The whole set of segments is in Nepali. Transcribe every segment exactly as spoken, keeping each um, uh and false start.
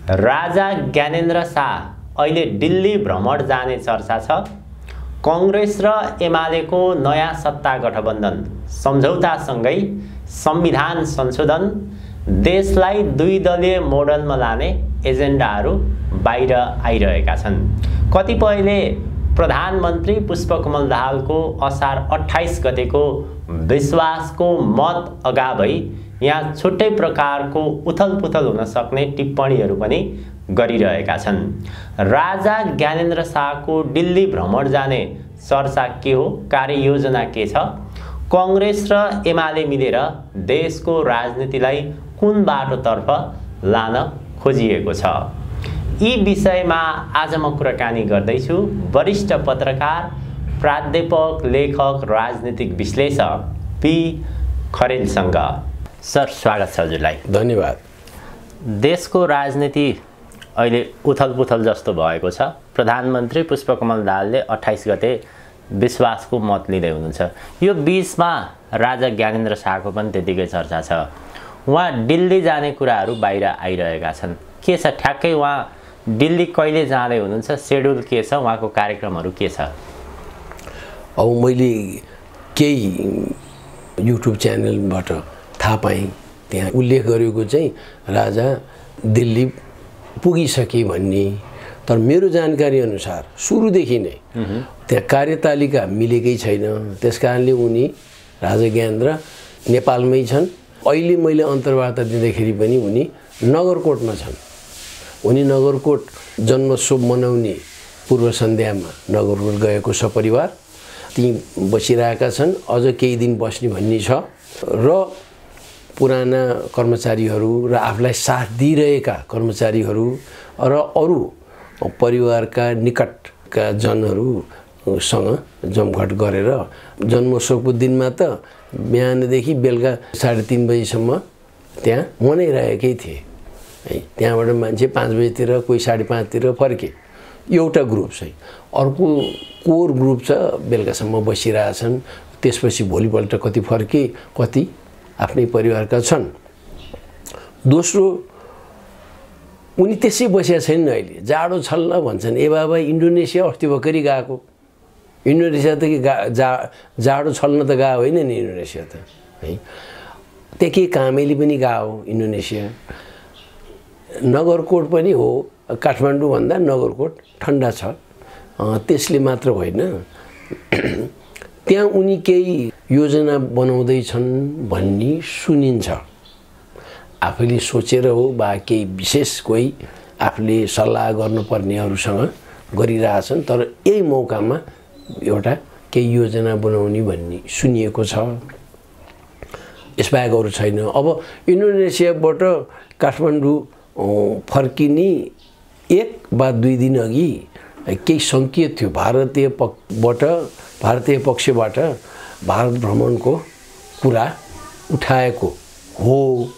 राजा ज्ञानेन्द्र शाह अहिले दिल्ली भ्रमण जाने चर्चा छ। कांग्रेस र एमालेको नयाँ सत्ता गठबन्धन सम्झौतासँगै संविधान संशोधन, देशलाई दुई दलीय मोडलमा लाने एजेन्डाहरू बाहिर आइरहेका छन्। कतिपयले प्रधानमन्त्री पुष्पकमल दाहालको असार अट्ठाइस गतेको विश्वासको मत अगावै यहाँ छुट्टै प्रकारको उथलपुथल हुन सक्ने टिप्पणीहरू पनि गरिरहेका छन्। राजा ज्ञानेन्द्र शाहको दिल्ली भ्रमण जाने चर्चा के हो, कार्ययोजना के छ, कांग्रेस र एमाले मिलेर देशको राजनीतिलाई कुन बाटोतर्फ लान खोजिएको छ, यी विषयमा आज म कुराकानी गर्दैछु वरिष्ठ पत्रकार, प्राध्यापक, लेखक, राजनीतिक विश्लेषक पी खरेलसँग। सर, स्वागत छ हजुरलाई। धन्यवाद। देशको राजनीति अहिले उथलपुथल जस्तो भएको छ। प्रधानमन्त्री पुष्पकमल दाहालले अट्ठाइस गते विश्वासको मत लिँदै हुनुहुन्छ। यो बीचमा राजा ज्ञानेन्द्र शाहको पनि त्यतिकै चर्चा छ। उहाँ दिल्ली जाने कुराहरू बाहिर आइरहेका छन्। के छ ठ्याक्कै उहाँ दिल्ली कहिले जाँदै हुनुहुन्छ, शेड्युल के छ, उहाँको कार्यक्रमहरू के छ? अब मैले केही युट्युब च्यानलबाट थाहा पाएँ, त्यहाँ उल्लेख गरेको चाहिँ राजा दिल्ली पुगिसके भन्ने। तर मेरो जानकारी अनुसार सुरुदेखि नै त्यहाँ कार्यतालिका मिलेकै छैन। त्यसकारणले उनी राजा ज्ञानेन्द्र नेपालमै छन्। अहिले मैले अन्तर्वार्ता दिँदाखेरि पनि उनी नगरकोटमा छन्। उनी नगरकोट जन्मोत्सव मनाउने पूर्व सन्ध्यामा नगरकोट गएको सपरिवार त्यहीँ बसिरहेका छन्। अझ केही दिन बस्ने भन्ने छ र पुराना कर्मचारीहरू र आफूलाई साथ दिइरहेका कर्मचारीहरू र अरू परिवारका निकटका जनहरूसँग जमघट गरेर जन्मोत्सवको दिनमा त बिहानदेखि बेलुका साढे तीन बजीसम्म त्यहाँ मनाइरहेकै थिए है। त्यहाँबाट मान्छे पाँच बजीतिर, कोही साढे पाँचतिर फर्के। एउटा ग्रुप चाहिँ, अर्को कोर ग्रुप छ बेलुकासम्म बसिरहेछन्। त्यसपछि भोलिपल्ट कति फर्के, कति आफ्नै परिवारका छन्। दोस्रो, उनी त्यसै बसेका छैनन्। अहिले जाडो छल्न भन्छन्। ए बाबा, इन्डोनेसिया अस्ति भर्खरै गएको। इन्डोनेसिया त के गा जा जाडो छल्न त गएको होइन नि इन्डोनेसिया त है। त्यहाँ के कामैले पनि गएको इन्डोनेसिया। नगरकोट पनि हो, काठमाडौँभन्दा नगरकोट ठन्डा छ। त्यसले मात्र होइन, त्यहाँ उनी केही योजना बनाउँदैछन् भन्ने सुनिन्छ। आफूले सोचेर हो वा केही विशेष कोही आफूले सल्लाह गर्नुपर्नेहरूसँग गरिरहेछन्। तर यही मौकामा एउटा केही योजना बनाउने भन्ने सुनिएको छ। यसबाहेक अरू छैन। अब इन्डोनेसियाबाट काठमाडौँ फर्किने एक वा दुई दिन अघि केही सङ्केत थियो भारतीय पक्षबाट भारतीय पक्षबाट भारत भ्रमणको कुरा उठाएको हो।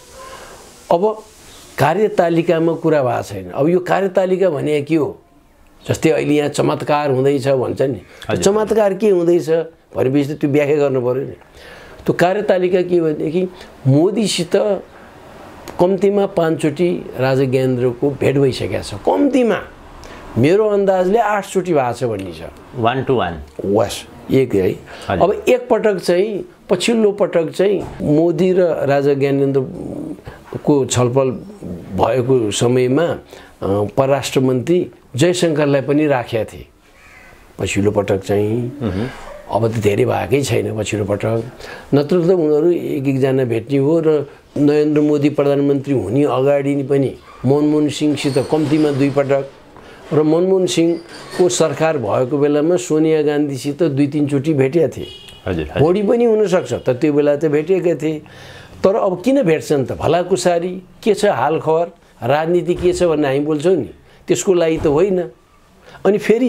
अब कार्यतालिकामा कुरा भएको छैन। अब यो कार्यतालिका भने के हो? जस्तै अहिले यहाँ चमत्कार हुँदैछ भन्छ नि, चमत्कार के हुँदैछ भनेपछि त्यो व्याख्या गर्नु पर्यो नि। त्यो कार्यतालिका के भनेदेखि मोदीसित कम्तीमा पाँचचोटि राजा ज्ञानेन्द्रको भेट भइसकेको छ। कम्तीमा मेरो अन्दाजले आठचोटि भएको छ भन्ने छ। वान टू वान वास एक है। अब एक पटक चाहिँ पछिल्लो पटक चाहिँ मोदी र राजा ज्ञानेन्द्रको छलफल भएको समयमा परराष्ट्र मन्त्री जयशङ्करलाई पनि राखेका थिए पछिल्लो पटक चाहिँ। अब त धेरै भएकै छैन पछिल्लो पटक। नत्र त उनीहरू एक एकजना भेट्ने हो। र नरेन्द्र मोदी प्रधानमन्त्री हुने अगाडि पनि मनमोहन सिंहसित कम्तीमा दुई पटक, र मनमोहन सिंहको सरकार भएको बेलामा सोनिया गान्धीसित दुई तिनचोटि भेटेका थिए। हजुर, बढी पनि हुनसक्छ त, त्यो बेला त भेटेका थिए। तर अब किन भेट्छन् त? भलाकुसारी के छ, हाल खबर, राजनीति के छ भन्ने हामी बोल्छौँ नि, त्यसको लागि त होइन। अनि फेरि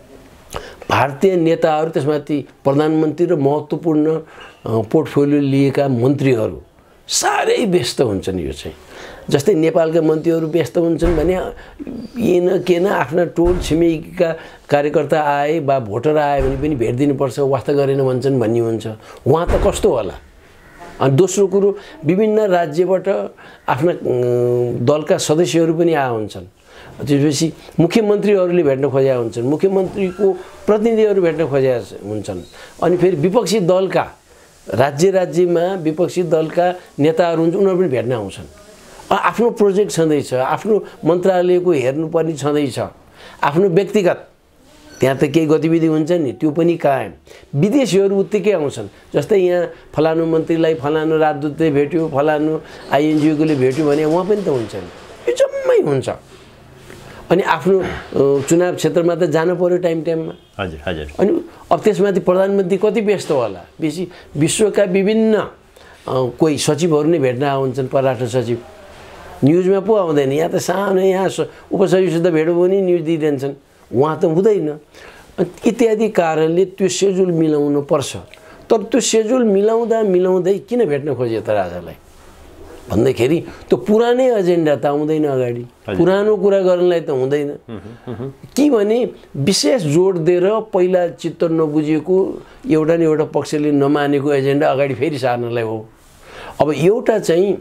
भारतीय नेताहरू, त्यसमाथि प्रधानमन्त्री र महत्त्वपूर्ण पोर्टफोलियो लिएका मन्त्रीहरू साह्रै व्यस्त हुन्छन्। यो चाहिँ जस्तै नेपालका मन्त्रीहरू व्यस्त हुन्छन् भने ये न के न आफ्ना टोल छिमेकीका कार्यकर्ता आए वा भोटर आए भने पनि भेट दिनुपर्छ, वास्ता गरेन भन्छन् भन्ने हुन्छ। उहाँ त कस्तो होला? अनि दोस्रो कुरो विभिन्न राज्यबाट आफ्ना दलका सदस्यहरू पनि आए हुन्छन्। त्यसपछि मुख्यमन्त्रीहरूले भेट्न खोजेका हुन्छन्, मुख्यमन्त्रीको प्रतिनिधिहरू भेट्न खोजेका हुन्छन्। अनि फेरि विपक्षी दलका राज्य राज्यमा विपक्षी दलका नेताहरू हुन्छ, उनीहरू पनि भेट्न आउँछन्। आफ्नो प्रोजेक्ट छँदैछ, आफ्नो मन्त्रालयको हेर्नुपर्ने छँदैछ, आफ्नो व्यक्तिगत त्यहाँ त केही गतिविधि हुन्छ नि त्यो पनि कायम। विदेशीहरू उत्तिकै आउँछन्, जस्तै यहाँ फलानु मन्त्रीलाई फलानु राजदूतले भेट्यो, फलानु आइएनजिओले भेट्यो भने उहाँ पनि त हुन्छ नि, यो जम्मै हुन्छ। अनि आफ्नो चुनाव क्षेत्रमा त जानु पर्यो टाइम टाइममा। हजुर हजुर। अनि अब त्यसमाथि प्रधानमन्त्री कति व्यस्त होला, बेसी विश्वका विभिन्न कोही सचिवहरू नै भेट्न आउँछन्, परराष्ट्र सचिव न्युजमा पो आउँदैन। यहाँ त सानो यहाँ उपसचिवसित भेट्यो भने न्युज दिइदिन्छन्, उहाँ त हुँदैन। इत्यादि कारणले त्यो सेड्युल मिलाउनु पर्छ। तर त्यो सेड्युल मिलाउँदा मिलाउँदै किन भेट्न खोज्यो त राजालाई भन्दाखेरि त्यो पुरानै एजेन्डा त आउँदैन अगाडि, पुरानो कुरा गर्नलाई त हुँदैन कि भने विशेष जोड दिएर पहिला चित्त नबुझेको एउटा न एउटा पक्षले नमानेको एजेन्डा अगाडि फेरि सार्नलाई हो। अब एउटा चाहिँ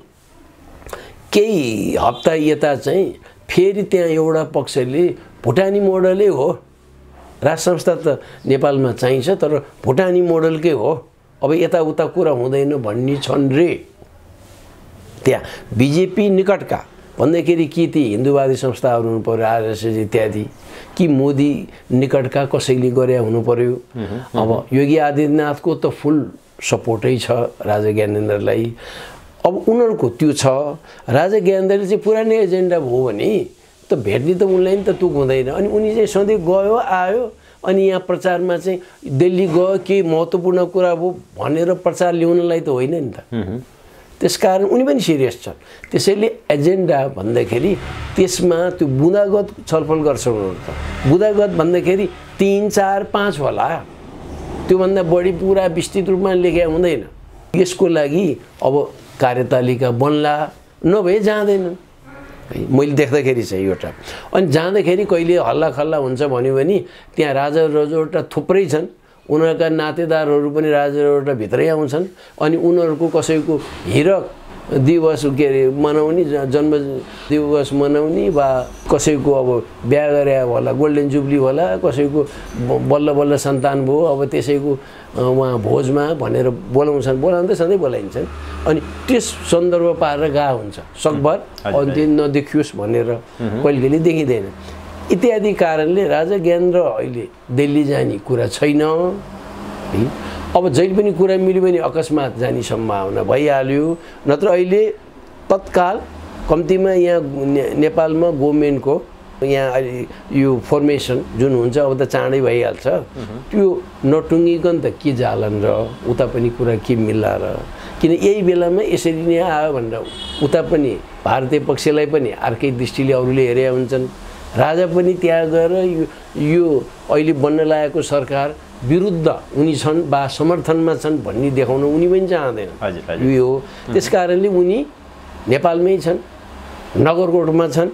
केही हप्ता यता चाहिँ फेरि त्यहाँ एउटा पक्षले भुटानी मोडलै हो, राज संस्था त नेपालमा चाहिन्छ तर भुटानी मोडलकै हो, अब यताउता कुरा हुँदैन भन्ने छन् रे। त्यहाँ बिजेपी निकटका भन्दाखेरि कि ती हिन्दूवादी संस्थाहरू हुनु पर्यो, आरएसएस इत्यादि, कि मोदी निकटका कसैले गरे हुनु पर्यो। अब योगी आदित्यनाथको त फुल सपोर्टै छ राजा ज्ञानेन्द्रलाई। अब उनीहरूको त्यो छ। राजा ज्ञानेन्द्रले चाहिँ पुरानै एजेन्डा भयो भने त भेट्ने त उनलाई नि त तुक हुँदैन। अनि उनी चाहिँ सधैँ गयो आयो, अनि यहाँ प्रचारमा चाहिँ दिल्ली गयो केही महत्त्वपूर्ण कुरा भयो भनेर प्रचार ल्याउनलाई त होइन नि त। त्यसकारण उनी पनि सिरियस छन्। त्यसैले एजेन्डा भन्दाखेरि त्यसमा त्यो बुँदागत छलफल गर्छ उनीहरू त। बुँदागत भन्दाखेरि तिन चार पाँच होला, त्योभन्दा बढी पुरा विस्तृत रूपमा लेख्या हुँदैन। यसको लागि अब कार्यतालिका बन्ला, नभए जाँदैनन् मैले देख्दाखेरि चाहिँ एउटा। अनि जाँदाखेरि कहिले हल्ला खल्ला हुन्छ भन्यो भने त्यहाँ राजा रजौटा थुप्रै छन्, उनीहरूका नातेदारहरू पनि राजा रजौटा भित्रै आउँछन्। अनि उनीहरूको कसैको हिरक दिवस के अरे मनाउने, जन्म दिवस मनाउने वा कसैको अब बिहा गरे होला, गोल्डन जुब्ली होला, कसैको बल्ल बल्ल सन्तान भयो, अब त्यसैको उहाँ भोजमा भनेर बोलाउँछन्, बोलाउँदै सधैँ बोलाइन्छन्। अनि त्यस सन्दर्भ पारेर गा हुन्छ सकभर अन्त्य नदेखियोस् भनेर कहिले कहिले देखिँदैन। इत्यादि कारणले राजा ज्ञानेन्द्र अहिले दिल्ली जाने कुरा छैन। अब जहिले पनि कुरा मिल्यो भने अकस्मात जाने सम्भावना भइहाल्यो। नत्र अहिले तत्काल कम्तीमा यहाँ नेपालमा गभर्मेन्टको यहाँ अहिले यो फर्मेसन जुन हुन्छ अब त चाँडै भइहाल्छ। त्यो नटुङ्गिकन त के जालन र उता पनि कुरा के मिल्ला र, किन यही बेलामा यसरी नै आयो भनेर उता पनि भारतीय पक्षलाई पनि अर्कै दृष्टिले अरूले हेरेका हुन्छन्। राजा पनि त्यहाँ गएर यो यो अहिले बन्न लागेको सरकार विरुद्ध उनी छन् वा समर्थनमा छन् भन्ने देखाउन उनी पनि चाहँदैन। यो हो त्यस कारणले उनी नेपालमै छन्, नगरकोटमा छन्,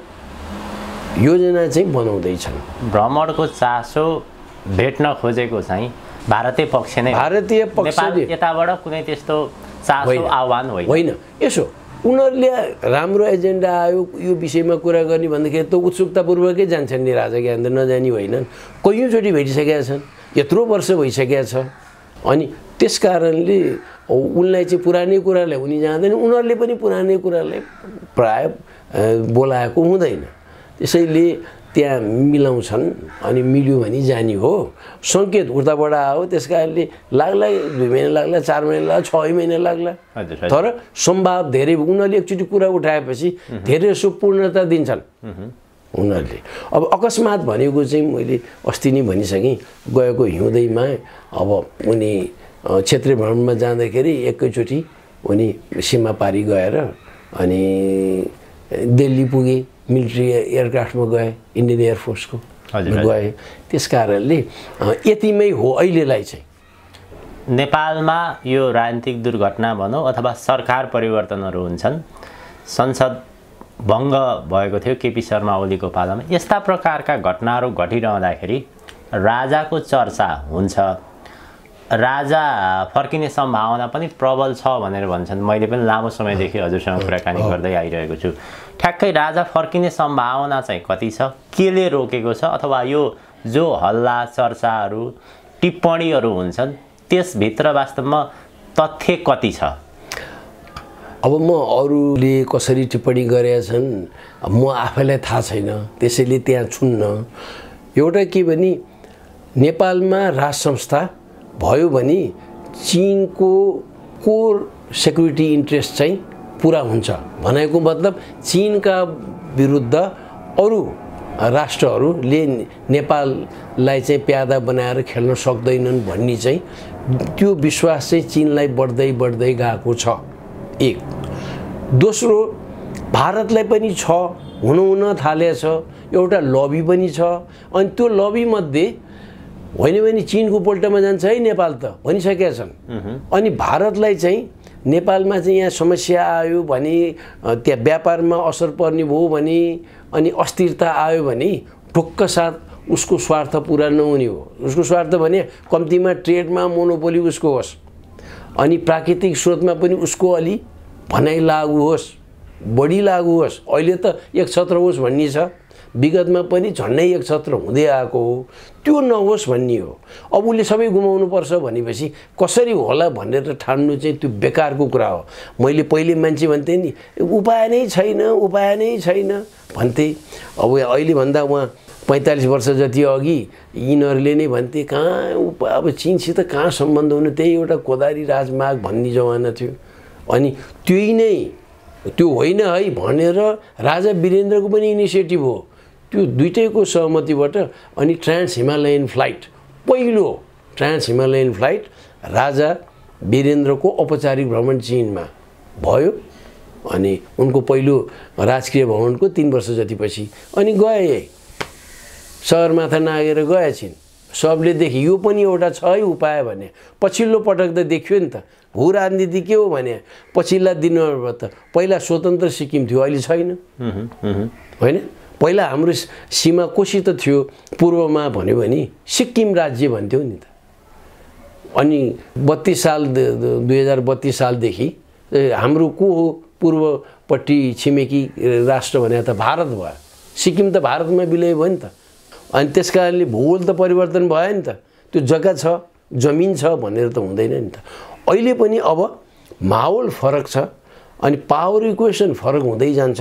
योजना चाहिँ बनाउँदैछन्। भ्रमणको चासो भेट्न खोजेको चाहिँ भारतीय पक्ष नै, भारतीय पक्षले यताबाट कुनै त्यस्तो चासो आह्वान होइन होइन। यसो उनीहरूले राम्रो एजेन्डा आयो यो विषयमा कुरा गर्ने भन्दाखेरि त उत्सुकतापूर्वकै जान्छन् नि, राजा ज्ञानेन्द्र नजानी होइनन्, कैयौँचोटि भेटिसकेका छन्, यत्रो वर्ष भइसकेका छ। अनि त्यस कारणले उनलाई चाहिँ पुरानै कुरालाई उनी जाँदैन, उनीहरूले पनि पुरानै कुरालाई प्राय बोलाएको हुँदैन। त्यसैले त्यहाँ मिलाउँछन्, अनि मिल्यो भने जाने हो। सङ्केत उताबाट आयो, त्यस कारणले लाग्ला दुई महिना लाग्ला, चार महिना लाग्ला, छ महिना लाग्ला, तर सम्भाव धेरै। उनीहरूले एकचोटि कुरा उठाएपछि धेरै जसो पूर्णता दिन्छन् उनीहरूले। अब अकस्मात भनेको चाहिँ मैले अस्ति नै भनिसकेँ, गएको हिउँदैमा अब उनी क्षेत्रीय भ्रमणमा जाँदाखेरि एकैचोटि उनी सीमा पारी गएर अनि दिल्ली पुगे, मिलिट्री एयरक्राफ्टमा गए, इन्डियन एयरफोर्सको गए। त्यस कारणले यतिमै हो अहिलेलाई चाहिँ। नेपालमा यो राजनीतिक दुर्घटना भनौँ अथवा सरकार परिवर्तनहरू हुन्छन्, संसद भङ्ग भएको थियो केपी शर्मा ओलीको पालामा। यस्ता प्रकारका घटनाहरू घटिरहँदाखेरि राजाको चर्चा हुन्छ, राजा फर्किने सम्भावना पनि प्रबल छ भनेर भन्छन्। मैले पनि लामो समयदेखि हजुरसँग कुराकानी गर्दै आइरहेको छु। ठ्याक्कै राजा फर्किने सम्भावना चाहिँ कति छ, केले रोकेको छ, अथवा यो जो हल्ला चर्चाहरू टिप्पणीहरू हुन्छन् त्यसभित्र वास्तवमा तथ्य कति छ? अब म अरूले कसरी टिप्पणी गरेका छन् म आफैलाई थाहा छैन, त्यसैले त्यहाँ छुन्न। एउटा के भने नेपालमा राज संस्था भयो भने चीनको कोर सेक्युरिटी इन्ट्रेस्ट चाहिँ पुरा हुन्छ। भनेको मतलब चीनका विरुद्ध अरू राष्ट्रहरूले नेपाललाई चाहिँ प्यादा बनाएर खेल्न सक्दैनन् भन्ने चाहिँ त्यो विश्वास चाहिँ चीनलाई बढ्दै बढ्दै गएको छ। एक दोस्रो भारतलाई पनि छ, हुन हुन थालेको छ, एउटा लबी पनि छ। अनि त्यो लबी मध्ये होइन भने चीनको पोल्टामा जान्छ है नेपाल त भनिसकेका छन्। अनि भारतलाई चाहिँ नेपालमा चाहिँ यहाँ समस्या आयो भने, त्यहाँ व्यापारमा असर पर्ने भयो भने, अनि अस्थिरता आयो भने ढुक्क साथ उसको स्वार्थ पुरा नहुने हो। उसको स्वार्थ भने कम्तीमा ट्रेडमा मोनोपोली उसको होस्, अनि प्राकृतिक स्रोतमा पनि उसको अलि भनाइ लागु होस्, बढी लागु होस्। अहिले त एक छत्र होस् भन्ने छ, विगतमा पनि झन्डै एक छत्र हुँदै आएको हो, त्यो नहोस् भन्ने हो। अब उसले सबै गुमाउनुपर्छ भनेपछि कसरी होला भनेर ठान्नु चाहिँ त्यो बेकारको कुरा हो। मैले पहिले मान्छे भन्थेँ नि उपाय नै छैन, उपाय नै छैन भन्थे। अब अहिले भन्दा उहाँ पैँतालिस वर्ष जति अघि यिनीहरूले नै भन्थे कहाँ उपाय, अब चीनसित कहाँ सम्बन्ध हुनु, त्यही एउटा कोदारी राजमाग भन्ने जमाना थियो। अनि त्यही नै त्यो होइन है भनेर राजा वीरेन्द्रको पनि इनिसिएटिभ हो, त्यो दुइटैको सहमतिबाट। अनि ट्रान्स हिमालयन फ्लाइट, पहिलो ट्रान्स हिमालयन फ्लाइट राजा वीरेन्द्रको औपचारिक भ्रमण चीनमा भयो। अनि उनको पहिलो राजकीय भ्रमणको तीन वर्ष जतिपछि अनि गए, सहरमाथा नागेर गए छिन्। सबले देखे यो पनि एउटा छ है उपाय भने। पछिल्लो पटक त देखियो नि त भू राजनीति के हो भने पछिल्ला दिनहरूमा त पहिला स्वतन्त्र सिक्किम थियो, अहिले छैन होइन। पहिला हाम्रो सीमा कोसित थियो पूर्वमा भन्यो भने सिक्किम राज्य भन्थ्यो नि त। अनि बत्तीस साल दुई हजार बत्तीस सालदेखि हाम्रो को हो पूर्वपट्टि छिमेकी राष्ट्र भने त भारत भयो, सिक्किम त भारतमा विलय भयो नि त। अनि त्यस कारणले भूगोल त परिवर्तन भयो नि त, त्यो जग्गा छ, जमिन छ भनेर त हुँदैन नि त। अहिले पनि अब माहौल फरक छ, अनि पावर इक्वेसन फरक हुँदै जान्छ।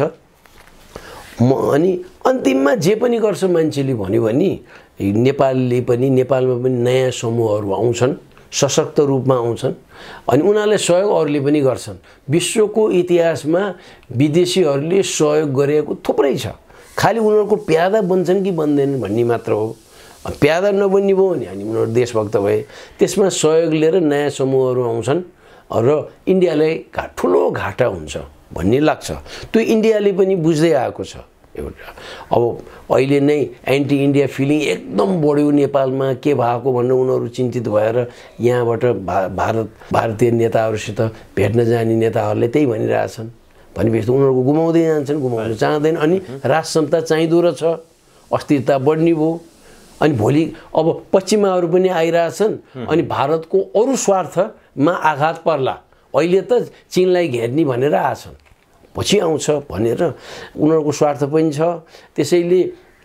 म अनि अन्तिममा जे पनि गर्छ मान्छेले भन्यो भने नेपालले पनि, नेपालमा पनि नयाँ समूहहरू आउँछन्, सशक्त रूपमा आउँछन्, अनि उनीहरूलाई सहयोग अरूले पनि गर्छन्। विश्वको इतिहासमा विदेशीहरूले सहयोग गरेको थुप्रै छ, खालि उनीहरूको प्यादा बन्छन् कि बन्दैनन् भन्ने मात्र हो। प्यादा नबन्ने भयो भने अनि उनीहरू देशभक्त भए, त्यसमा सहयोग लिएर नयाँ समूहहरू आउँछन् र इन्डियालाई घा ठुलो घाटा हुन्छ भन्ने लाग्छ। त्यो इन्डियाले पनि बुझ्दै आएको छ एउटा। अब अहिले नै एन्टी इन्डिया फिलिङ एकदम बढ्यो नेपालमा, के भएको भनेर उनीहरू चिन्तित भएर यहाँबाट भा भारत भारतीय नेताहरूसित भेट्न जाने नेताहरूले त्यही भनिरहेछन्। भनेपछि उनीहरूको गुमाउँदै जान्छन्, गुमाउन चाहँदैन। अनि राज संस्था चाहिँदो रहेछ, अस्थिरता बढ्ने भयो। अनि भोलि अब पश्चिमाहरू पनि आइरहेछन्, अनि भारतको अरू स्वार्थमा आघात पर्ला। अहिले त चीनलाई घेर्ने भनेर आछन्, पछि आउँछ भनेर उनीहरूको स्वार्थ पनि छ। त्यसैले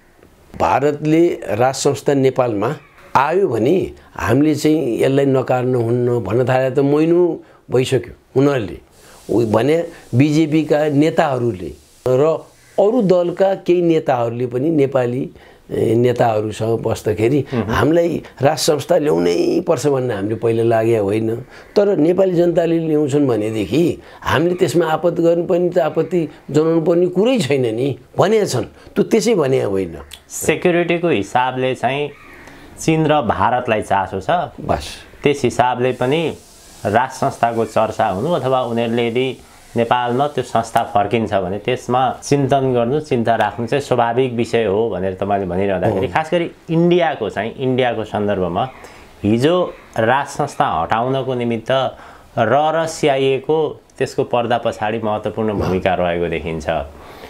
भारतले राज संस्था नेपालमा आयो भने हामीले चाहिँ यसलाई नकार्न हुन्न भन्न थाले त महिनौ भइसक्यो। उनीहरूले भने बिजेपीका नेताहरूले र अरू दलका केही नेताहरूले पनि नेपाली नेताहरूसँग बस्दाखेरि हामीलाई राज संस्था ल्याउनै पर्छ भन्ने हामीले पहिला लागेको होइन। तर नेपाली जनताले ल्याउँछन् भनेदेखि हामीले त्यसमा आपत्ति गर्नुपर्ने त आपत्ति जनाउनु पर्ने कुरै छैन नि भनेका छन्। त्यो त्यसै भने होइन। सेक्युरिटीको हिसाबले चाहिँ चीन र भारतलाई चासो छ, बस त्यस हिसाबले पनि राज संस्थाको चर्चा हुनु अथवा उनीहरूले यदि नेपालमा त्यो संस्था फर्किन्छ भने त्यसमा चिन्तन गर्नु, चिन्ता राख्नु चाहिँ स्वाभाविक विषय हो भनेर तपाईँले भनिरहँदाखेरि खास गरी इन्डियाको चाहिँ इन्डियाको सन्दर्भमा हिजो राज संस्था हटाउनको निमित्त र र सिआइएको त्यसको पर्दा पछाडि महत्त्वपूर्ण भूमिका रहेको देखिन्छ।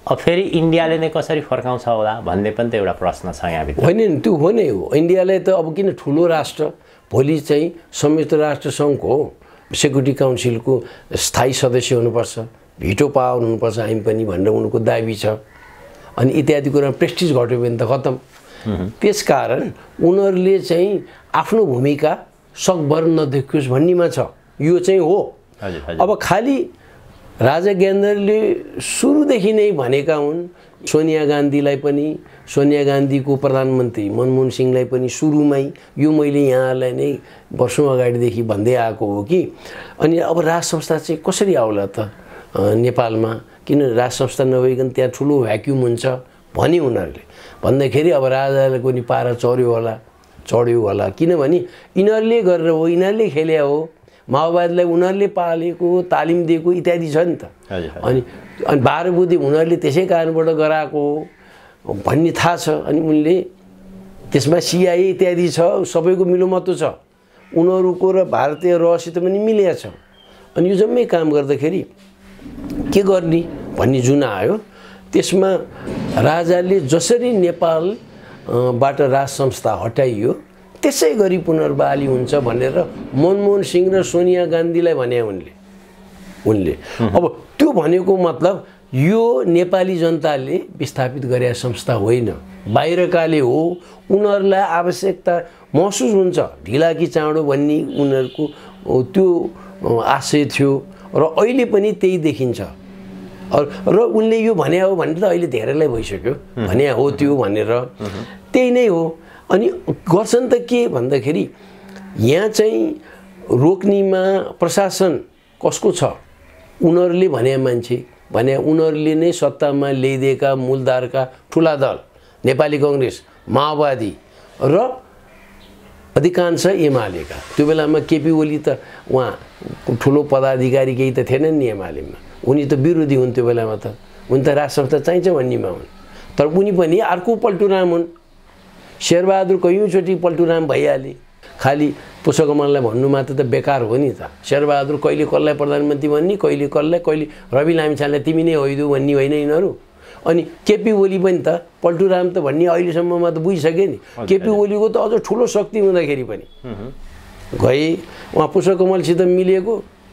अब फेरि इन्डियाले नै कसरी फर्काउँछ होला भन्ने पनि त एउटा प्रश्न छ यहाँभित्र। होइन नि, त्यो हो नै हो। इन्डियालाई त अब किन ठुलो राष्ट्र, भोलि चाहिँ संयुक्त राष्ट्र सङ्घको सेक्युरिटी काउन्सिलको स्थायी सदस्य हुनुपर्छ, भिटो पावर हुनुपर्छ हामी पनि भनेर उनको दाबी छ। अनि इत्यादि कुरा प्रेस्टिज घट्यो भने त खत्तम। त्यसकारण उनीहरूले चाहिँ आफ्नो भूमिका सकभर नदेखियोस् भन्नेमा छ। यो चाहिँ हो। अब खालि राजा ज्ञानेन्द्रले सुरुदेखि नै भनेका हुन्, सोनिया गान्धीलाई पनि, सोनिया गान्धीको प्रधानमन्त्री मनमोहन सिंहलाई पनि सुरुमै यो मैले यहाँलाई नै वर्षौँ अगाडिदेखि भन्दै आएको हो कि अनि अब राज संस्था चाहिँ कसरी आउला त नेपालमा, किन राज संस्था नभइकन त्यहाँ ठुलो भ्याक्युम हुन्छ भने उनीहरूले भन्दाखेरि अब राजाको नि पारा चढ्यो होला चढ्यो होला किनभने यिनीहरूले गरेर हो, यिनीहरूले खेले हो, माओवादीलाई उनीहरूले पालेको तालिम दिएको इत्यादि छ नि त। अनि अनि बाह्र बुद्धि उनीहरूले त्यसै कारणबाट गराएको हो भन्ने थाहा छ। अनि उनले त्यसमा सिआइए इत्यादि छ, सबैको मिलोमतो छ, उनीहरूको र भारतीय रहसित पनि मिलेको छ। अनि यो जम्मै काम गर्दाखेरि के गर्ने भन्ने जुन आयो त्यसमा राजाले जसरी नेपालबाट राज संस्था हटाइयो त्यसै गरी पुनर्बहाली हुन्छ भनेर मनमोहन सिंह र सोनिया गान्धीलाई भने उनले उनले अब त्यो भनेको मतलब यो नेपाली जनताले विस्थापित गरेका संस्था होइन, बाहिरकाले हो। उनीहरूलाई आवश्यकता महसुस हुन्छ ढिला कि चाँडो भन्ने उनीहरूको त्यो आशय थियो र अहिले पनि त्यही देखिन्छ। र उनले यो भने हो भने त अहिले धेरैलाई भइसक्यो, भने हो त्यो भनेर त्यही नै हो। अनि गर्छन् त के भन्दाखेरि यहाँ चाहिँ रोक्नेमा प्रशासन कसको छ, उनीहरूले भने मान्छे भने उनीहरूले नै सत्तामा ल्याइदिएका मूलधारका ठुला दल नेपाली कांग्रेस, माओवादी र अधिकांश एमालेका। त्यो बेलामा केपी ओली त उहाँ ठुलो पदाधिकारी केही त थिएनन् नि एमालेमा, उनी त विरोधी हुन् त्यो बेलामा, त उनी त राज संस्था चाहिन्छ भन्नेमा हुन्। तर उनी पनि अर्को पल्टुराम हुन्। शेरबहादुर कयौँचोटि पल्टुराम भइहाले, खालि पुष्पकमललाई भन्नु मात्र त बेकार हो नि त। शेरबहादुर कहिले कसलाई प्रधानमन्त्री भन्ने, कहिले कसलाई, कहिले रवि लामिछानेलाई तिमी नै होइदिऊ भन्ने होइन यिनीहरू। अनि केपी ओली पनि त पल्टुराम त भन्ने अहिलेसम्ममा त बुझिसके नि। केपी ओलीको त अझ ठुलो शक्ति हुँदाखेरि पनि गए उहाँ पुष्पकमलसित मिलेको,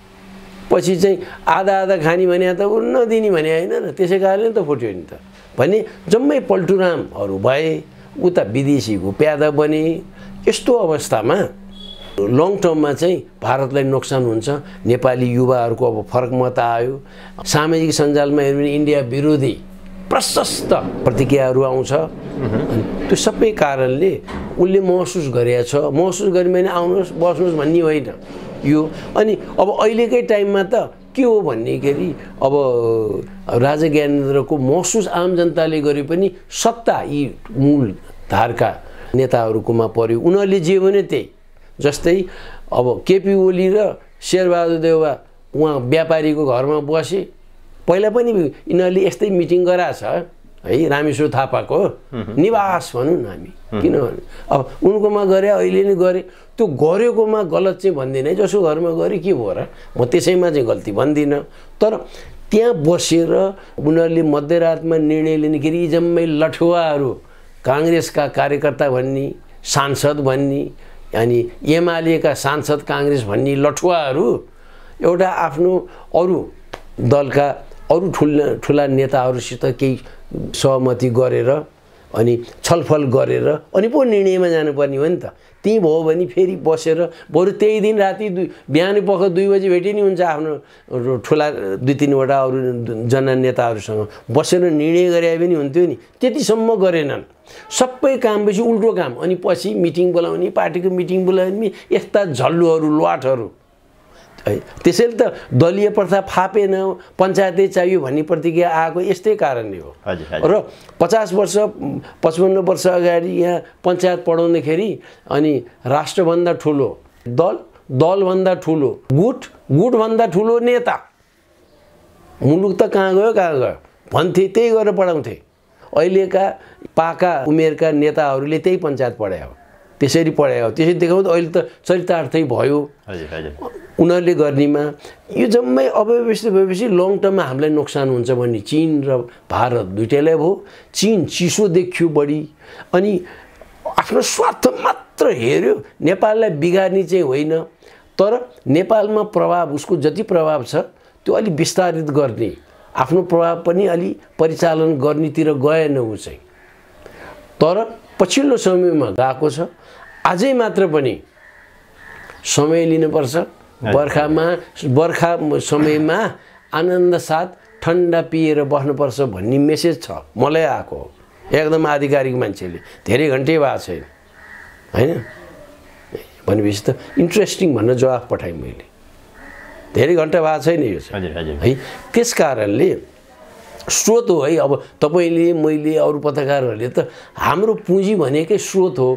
पछि चाहिँ आधा आधा खाने भने त उ नदिने भने होइन र, त्यसै कारणले त फुट्यो नि त भने जम्मै पल्टुरामहरू भए, उता विदेशीको प्यादा बने। यस्तो अवस्थामा लङ टर्ममा चाहिँ भारतलाई नोक्सान हुन्छ। नेपाली युवाहरूको अब फरक मत आयो, सामाजिक सञ्जालमा हेर्नु भने इन्डिया विरोधी प्रशस्त प्रतिक्रियाहरू आउँछ। त्यो सबै कारणले उसले महसुस गरेको छ। महसुस गरे भने आउनुहोस् बस्नुहोस् भन्ने होइन यो। अनि अब अहिलेकै टाइममा त के हो भन्नेखेरि अब राजा ज्ञानेन्द्रको महसुस आम जनताले गरे पनि सत्ता यी मूल धारका नेताहरूकोमा पर्यो, उनीहरूले जे भने त्यही। जस्तै अब केपी ओली र शेरबहादुर देउवा उहाँ व्यापारीको घरमा बसे, पहिला पनि यिनीहरूले यस्तै मिटिङ गराएछ है, रामेश्वर थापाको निवास भनौँ न हामी, किनभने अब उनकोमा गरे अहिले नै गरे। त्यो गरेकोमा गलत चाहिँ भन्दिनँ, जसो घरमा गरे के भयो र, म त्यसैमा चाहिँ गल्ती भन्दिनँ। तर त्यहाँ बसेर उनीहरूले मध्यरातमा निर्णय लिनेखेरि यी जम्मै लठुवाहरू, काङ्ग्रेसका कार्यकर्ता भन्ने, सांसद भन्ने, अनि एमालेका सांसद काङ्ग्रेस भन्ने लठुवाहरू एउटा आफ्नो अरू दलका अरू ठुला ठुला नेताहरूसित केही सहमति गरेर अनि छलफल गरेर अनि पो निर्णयमा जानुपर्ने हो नि त। त्यही भयो भने फेरि बसेर बरु त्यही दिन राति दुई बिहान पख दुई बजी भेटे नि हुन्छ आफ्नो ठुला दुई तिनवटा अरू जना नेताहरूसँग बसेर निर्णय गरे पनि हुन्थ्यो नि। त्यतिसम्म गरेनन्, सबै काम बेसी उल्टो काम। अनि पछि मिटिङ बोलाउने, पार्टीको मिटिङ बोलाउने, यस्ता झल्लुहरू लुवाटहरू। त्यसैले त दलीय प्रथा फापेन, पञ्चायतै चाहियो भन्ने प्रतिक्रिया आएको यस्तै कारणले हो। र पचास वर्ष पचपन्न वर्ष अगाडि यहाँ पञ्चायत पढाउँदाखेरि अनि राष्ट्रभन्दा ठुलो दल, दलभन्दा ठुलो गुट, गुटभन्दा ठुलो नेता, मुलुक त कहाँ गयो कहाँ गयो भन्थे, त्यही गरेर पढाउँथे। अहिलेका पाका उमेरका नेताहरूले त्यही पञ्चायत पढायो, त्यसरी पढायो त्यसरी देखाउँदा अहिले त चरितार्थै भयो हजुर हजुर उनीहरूले गर्नेमा यो जम्मै अव्यवस्थित भएपछि लङ टर्ममा हामीलाई नोक्सान हुन्छ भन्ने चीन र भारत दुइटैलाई भयो चीन चिसो देखियो बढी अनि आफ्नो स्वार्थ मात्र हेर्यो नेपाललाई बिगार्ने चाहिँ होइन तर नेपालमा प्रभाव उसको जति प्रभाव छ त्यो अलि विस्तारित गर्ने आफ्नो प्रभाव पनि अलि परिचालन गर्नेतिर गएन ऊ चाहिँ तर पछिल्लो समयमा गएको छ अझै मात्र पनि समय लिनुपर्छ बर्खामा बर्खा समयमा आनन्द साथ ठन्डा पिएर बस्नुपर्छ भन्ने मेसेज छ मलाई आएको एकदम आधिकारिक मान्छेले धेरै घन्टे भएको छैन हैन भनेपछि त इन्ट्रेस्टिङ भन्न जवाफ पठाएँ मैले धेरै घन्टा भएको छैन यो हजुर हजुर है त्यस कारणले स्रोत हो है अब तपाईले मैले अरू पत्रकारहरूले त हाम्रो पुँजी भनेकै स्रोत हो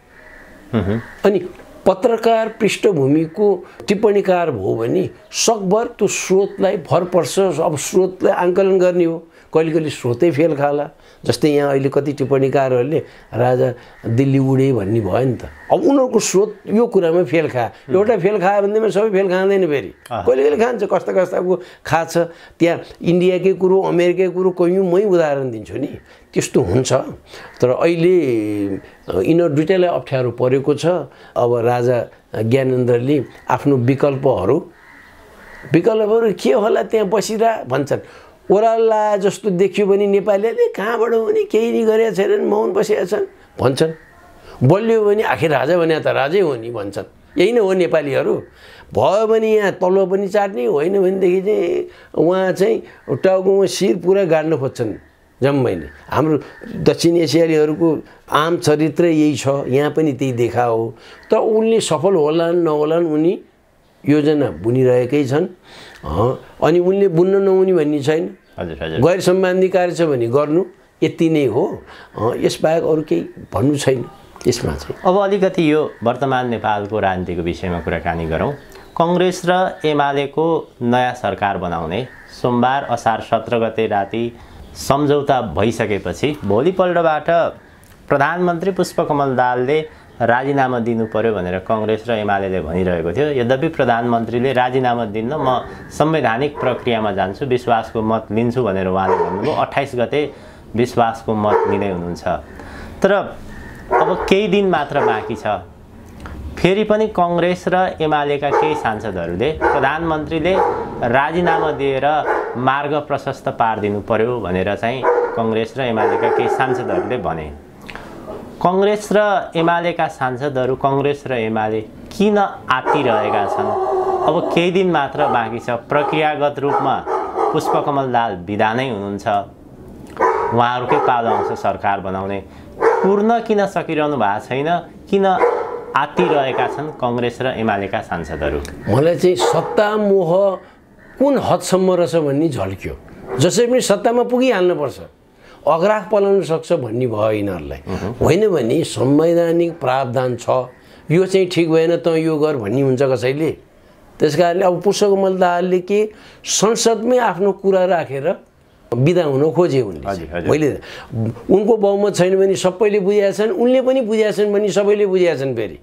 अनि पत्रकार पृष्ठभूमिको टिप्पणीकार भयो भने सकभर त्यो स्रोतलाई भर पर्छ अब स्रोतलाई आंकलन गर्ने हो कहिले कहिले स्रोतै फेल खाला जस्तै यहाँ अहिले कति टिप्पणीकारहरूले राजा दिल्ली उडे भन्ने भयो नि त अब उनीहरूको स्रोत यो कुरामा फेल खा एउटा फेल खायो भन्दैमा सबै फेल खाँदैन फेरि कहिले कहिले खान्छ कस्ता कस्ताको खाछ त्यहाँ इन्डियाकै कुरो अमेरिकै कुरो कयौँ मै उदाहरण दिन्छु नि त्यस्तो हुन्छ तर अहिले यिनीहरू दुईटैलाई अप्ठ्यारो परेको छ अब राजा ज्ञानेन्द्रले आफ्नो विकल्पहरू विकल्पहरू के होला त्यहाँ बसिरा भन्छन् ओराला जस्तो देखियो भने नेपालीले कहाँबाट हुने केही नि गरेका छैनन् मौन बसेका छन् भन्छन् बलियो भने आखिर राजा भने त राजै हो नि भन्छन् यही नै हो नेपालीहरू भयो भने यहाँ तल्लो पनि चाट्ने होइन भनेदेखि चाहिँ उहाँ चाहिँ टाउकोमा शिर पुरा गाड्न खोज्छन् जम्मै नै हाम्रो दक्षिण एसियालीहरूको आम चरित्र यही छ यहाँ पनि त्यही देखा हो तर उनले सफल होलान् नहोलान् उनी योजना बुनिरहेकै छन् अनि उनले बुन्न नहुने भन्ने छैन हजुर हजुर गैर सम्बन्धी कार्य छ भने गर्नु यति नै हो यसबाहेक अरू केही भन्नु छैन यसमा चाहिँ अब अलिकति यो वर्तमान नेपालको राजनीतिको विषयमा कुराकानी गरौँ कांग्रेस र एमालेको नयाँ सरकार बनाउने सोमबार असार सत्र गते राति सम्झौता भइसकेपछि भोलिपल्टबाट प्रधानमन्त्री पुष्पकमल दाहालले राजीनामा दिनु पर्यो भनेर कांग्रेस र एमालेले भनिरहेको थियो यद्यपि प्रधानमन्त्रीले राजीनामा दिन्न म संवैधानिक प्रक्रियामा जान्छु विश्वासको मत लिन्छु भनेर उहाँले भन्नुभयो अट्ठाइस गते विश्वासको मत लिँदै हुनुहुन्छ तर अब केही दिन मात्र बाँकी छ फेरि पनि कांग्रेस र एमालेका केही सांसदहरूले प्रधानमन्त्रीले राजीनामा दिएर मार्ग प्रशस्त पारिदिनु पर्यो भनेर चाहिँ कांग्रेस र एमालेका केही सांसदहरूले भने कांग्रेस र एमालेका सांसदहरू कांग्रेस र एमाले किन आत्तिरहेका छन् अब केही दिन मात्र बाँकी छ प्रक्रियागत रूपमा पुष्पकमल दाहाल विदा नै हुनुहुन्छ उहाँहरूकै पालो आउँछ सरकार बनाउने पूर्ण किन सकिरहनु भएको छैन किन आत्तिरहेका छन् कांग्रेस र एमालेका सांसदहरू मलाई चाहिँ सत्ता मोह कुन हदसम्म रहेछ भन्ने झल्क्यो जसै पनि सत्तामा पुगिहाल्नुपर्छ अग्राह पलाउन सक्छ भन्ने भयो यिनीहरूलाई होइन भने संवैधानिक प्रावधान छ यो चाहिँ ठिक भएन त यो गर भन्ने हुन्छ कसैले त्यसकारणले अब पुष्पकमल दाहालले के संसदमै आफ्नो कुरा राखेर बिदा हुन खोजे उनले मैले उनको बहुमत छैन भने सबैले बुझेका छन् उनले पनि बुझेका छन् भने सबैले बुझेका छन् फेरि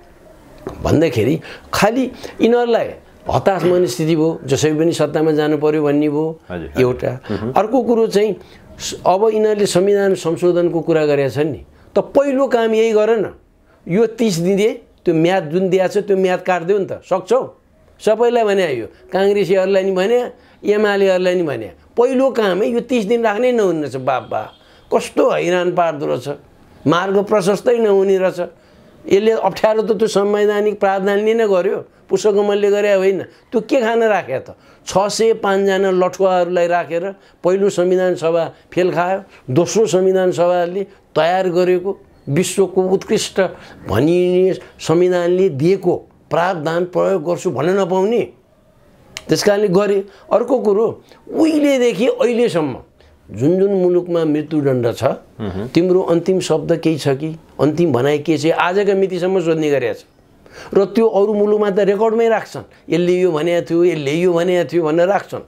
भन्दाखेरि खालि यिनीहरूलाई हताश मनस्थिति भयो जसै पनि सत्तामा जानु पर्यो भन्ने भयो एउटा अर्को कुरो चाहिँ अब यिनीहरूले संविधान संशोधनको कुरा गरेका छन् नि त पहिलो काम यही गर न यो तीस दिने त्यो म्याद जुन दिएको छ त्यो म्याद काट्दियो नि त सक्छौ सबैलाई भने यो काङ्ग्रेसीहरूलाई नि भने एमालेहरूलाई नि भने पहिलो कामै यो तीस दिन राख्नै नहुने रहेछ बाबा कस्तो हैरान पार्दो रहेछ मार्ग प्रशस्तै नहुने रहेछ यसले अप्ठ्यारो त त्यो संवैधानिक प्रावधानले नै गर्यो पुष्पकमलले गरे होइन त्यो के खान राखे त छ सय पाँचजना लठुवाहरूलाई राखेर पहिलो संविधान सभा फेल खायो दोस्रो संविधान सभाले तयार गरेको विश्वको उत्कृष्ट भनिने संविधानले दिएको प्रावधान प्रयोग गर्छु भन्न नपाउने त्यसकारणले गरे अर्को कुरो उहिलेदेखि अहिलेसम्म जुन जुन मुलुकमा मृत्युदण्ड छ तिम्रो अन्तिम शब्द केही छ कि अन्तिम भनाइ के छ आजका मितिसम्म सोध्ने गरेको छ र त्यो अरू मुलुकमा त रेकर्डमै राख्छन् यसले यो भनेको थियो यसले यो भनेको थियो भनेर राख्छन्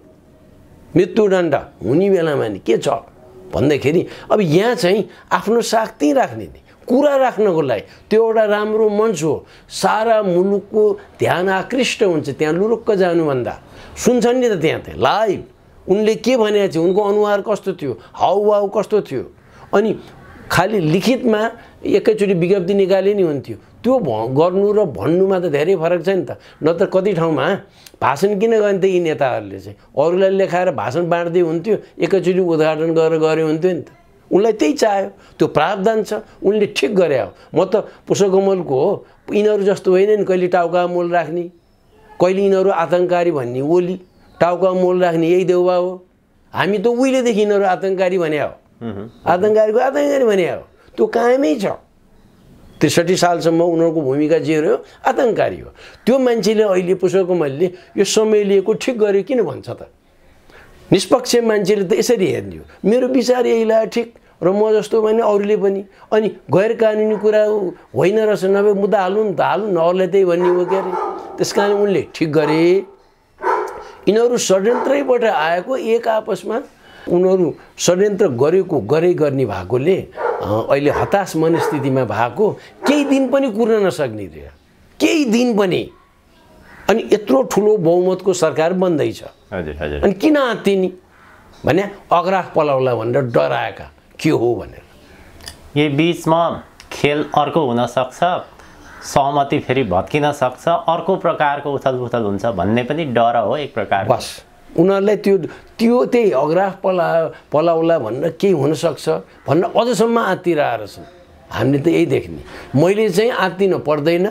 मृत्युदण्ड हुने बेलामा नि के छ भन्दाखेरि अब यहाँ चाहिँ आफ्नो साख त्यहीँ राख्ने नि कुरा राख्नको लागि त्यो एउटा राम्रो मञ्च हो। सारा मुलुकको ध्यान आकृष्ट हुन्छ त्यहाँ लुरुक्क जानुभन्दा। सुन्छन् नि त त्यहाँ त लाइभ उनले के भनेको थियो, उनको अनुहार कस्तो थियो, हाउभाउ कस्तो थियो। अनि खालि लिखितमा एकैचोटि विज्ञप्ति निकाले नि हुन्थ्यो। त्यो गर्नु र भन्नुमा त धेरै फरक छ नि त। नत्र कति ठाउँमा भाषण किन गर्ने त यी नेताहरूले चाहिँ अरूलाई लेखाएर भाषण बाँड्दै हुन्थ्यो, एकैचोटि उद्घाटन गरेर गरे हुन्थ्यो नि त। उनलाई त्यही चाह्यो, त्यो प्रावधान छ, उनले ठिक गरे हो। म त पुष्पकमलको हो, यिनीहरू जस्तो होइन नि कहिले टाउका मोल राख्ने, कहिले यिनीहरू आतङ्ककारी भन्ने ओली, टाउका मोल राख्ने यही देउबा हो। हामी त उहिलेदेखि यिनीहरू आतङ्ककारी भने हो, आतङ्ककारीको आतङ्ककारी भने हो। त्यो कामै छ। त्रिसठी सालसम्म उनीहरूको भूमिका जे रह्यो आतङ्ककारी हो। त्यो मान्छेले अहिले पुष्पकमलले यो समय लिएको ठिक गर्यो किन भन्छ त? निष्पक्ष मान्छेले त यसरी हेर्ने हो, मेरो विचार यही लाग्यो ठिक र म जस्तो भने अरूले पनि। अनि गैर कानुनी कुरा होइन रहेछ, नभए मुद्दा हाल्नु नि त हाल्नु न, अरूलाई त्यही भन्ने हो के अरे। त्यस कारण उनले ठिक गरे। यिनीहरू षड्यन्त्रैबाट आएको, एक आपसमा उनीहरू षड्यन्त्र गरेको गरे गर्ने भएकोले अहिले हताश मनस्थितिमा भएको, केही दिन पनि कुर्न नसक्ने रे, केही दिन पनि। अनि यत्रो ठुलो बहुमतको सरकार बन्दैछ। हजुर हजुर। अनि किन आत्तिनी भने अग्राह पलाउला भनेर डराएका के हो भनेर। यही बिचमा खेल अर्को हुनसक्छ, सहमति फेरि भत्किन सक्छ, अर्को प्रकारको उथलपुथल हुन्छ भन्ने पनि डर हो एक प्रकार। बस उनीहरूलाई त्यो त्यो त्यही अग्राह पला पलाउला भनेर केही हुनसक्छ भनेर अझसम्म आत्तिरहेर छन्। हामीले त यही देख्ने। मैले चाहिँ आत्तिन पर्दैन,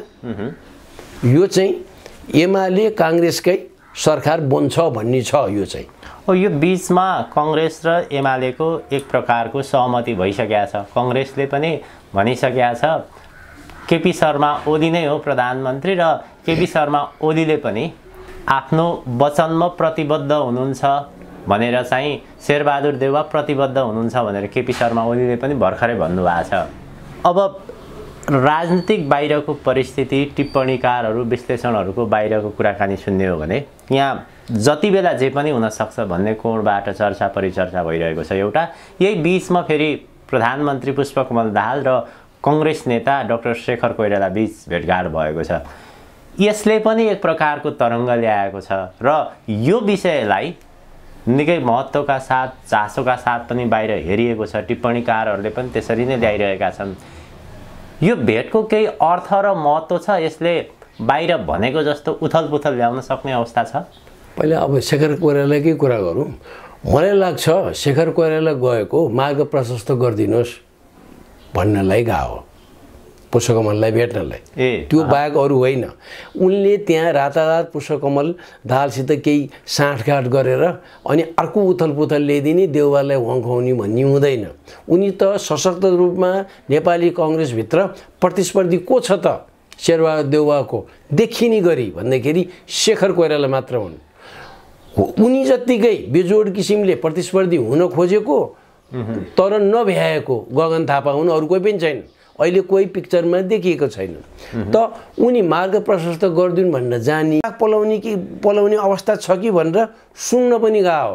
यो चाहिँ एमाले काङ्ग्रेसकै सरकार बन्छ भन्ने छ। यो चाहिँ हो, यो बिचमा कङ्ग्रेस र एमालेको एक प्रकारको सहमति भइसकेको छ। कङ्ग्रेसले पनि भनिसकेको छ केपी शर्मा ओली नै हो प्रधानमन्त्री, र केपी शर्मा ओलीले पनि आफ्नो वचनमा प्रतिबद्ध हुनुहुन्छ भनेर चाहिँ शेरबहादुर देउवा प्रतिबद्ध हुनुहुन्छ भनेर केपी शर्मा ओलीले पनि भर्खरै भन्नुभएको छ। अब राजनीतिक बाहिरको परिस्थिति, टिप्पणीकारहरू, विश्लेषणहरूको बाहिरको कुराकानी सुन्ने हो भने यहाँ जति बेला जे पनि हुनसक्छ भन्ने कोणबाट चर्चा परिचर्चा भइरहेको छ। एउटा यही बिचमा फेरि प्रधानमन्त्री पुष्पकमल दाहाल र कङ्ग्रेस नेता डाक्टर शेखर कोइराला बिच भेटघाट भएको छ। यसले पनि एक प्रकारको तरङ्ग ल्याएको छ र यो विषयलाई निकै महत्त्वका साथ, चासोका साथ पनि बाहिर हेरिएको छ। टिप्पणीकारहरूले पनि त्यसरी नै ल्याइरहेका छन्। यो भेटको केही अर्थ र महत्त्व छ, यसले बाहिर भनेको जस्तो उथलपुथल ल्याउन सक्ने अवस्था छ? पहिला अब शेखर कोइरालाकै कुरा गरौँ। मलाई लाग्छ शेखर कोइराला गएको मार्ग प्रशस्त गरिदिनुहोस् भन्नलाई गएको, पुष्पकमललाई भेट्नलाई। ए त्यो बाहेक अरू होइन। उनले त्यहाँ रातारात पुष्पकमल दाहालसित केही साँठगाँठ गरेर अनि अर्को उथलपुथल ल्याइदिने, देउवालाई वङ्काउने भन्ने हुँदैन। उनी त सशक्त रूपमा नेपाली कङ्ग्रेसभित्र प्रतिस्पर्धी को छ त शेरबहादुर देउवाको देखिने गरी भन्दाखेरि शेखर कोइराला मात्र हुन्। उनी जत्तिकै बेजोड किसिमले प्रतिस्पर्धी हुन खोजेको तर नभ्याएको गगन थापा हुन्, अरू कोही पनि छैन। अहिले कोही पिक्चरमा देखिएको छैन। त उनी मार्ग प्रशस्त गरिदिउन् भनेर जाने, पलाउने कि पलाउने अवस्था छ कि भनेर सुन्न पनि गएको।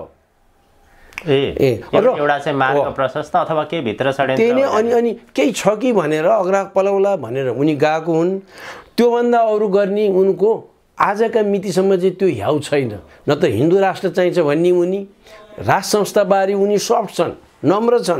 ए एउटा चाहिँ मार्ग प्रशस्त अथवा केही भित्र षड्यन्त्र त्यही नै। अनि अनि केही छ कि भनेर अग्राह पलाउला भनेर उनी गएको हुन्। त्योभन्दा अरू गर्ने उनको आजका मितिसम्म चाहिँ त्यो ह्याउ छैन। न त हिन्दू राष्ट्र चाहिन्छ भन्ने उनी, राष्ट्र संस्थाबारे उनी सफ्ट छन्, नम्र छन्,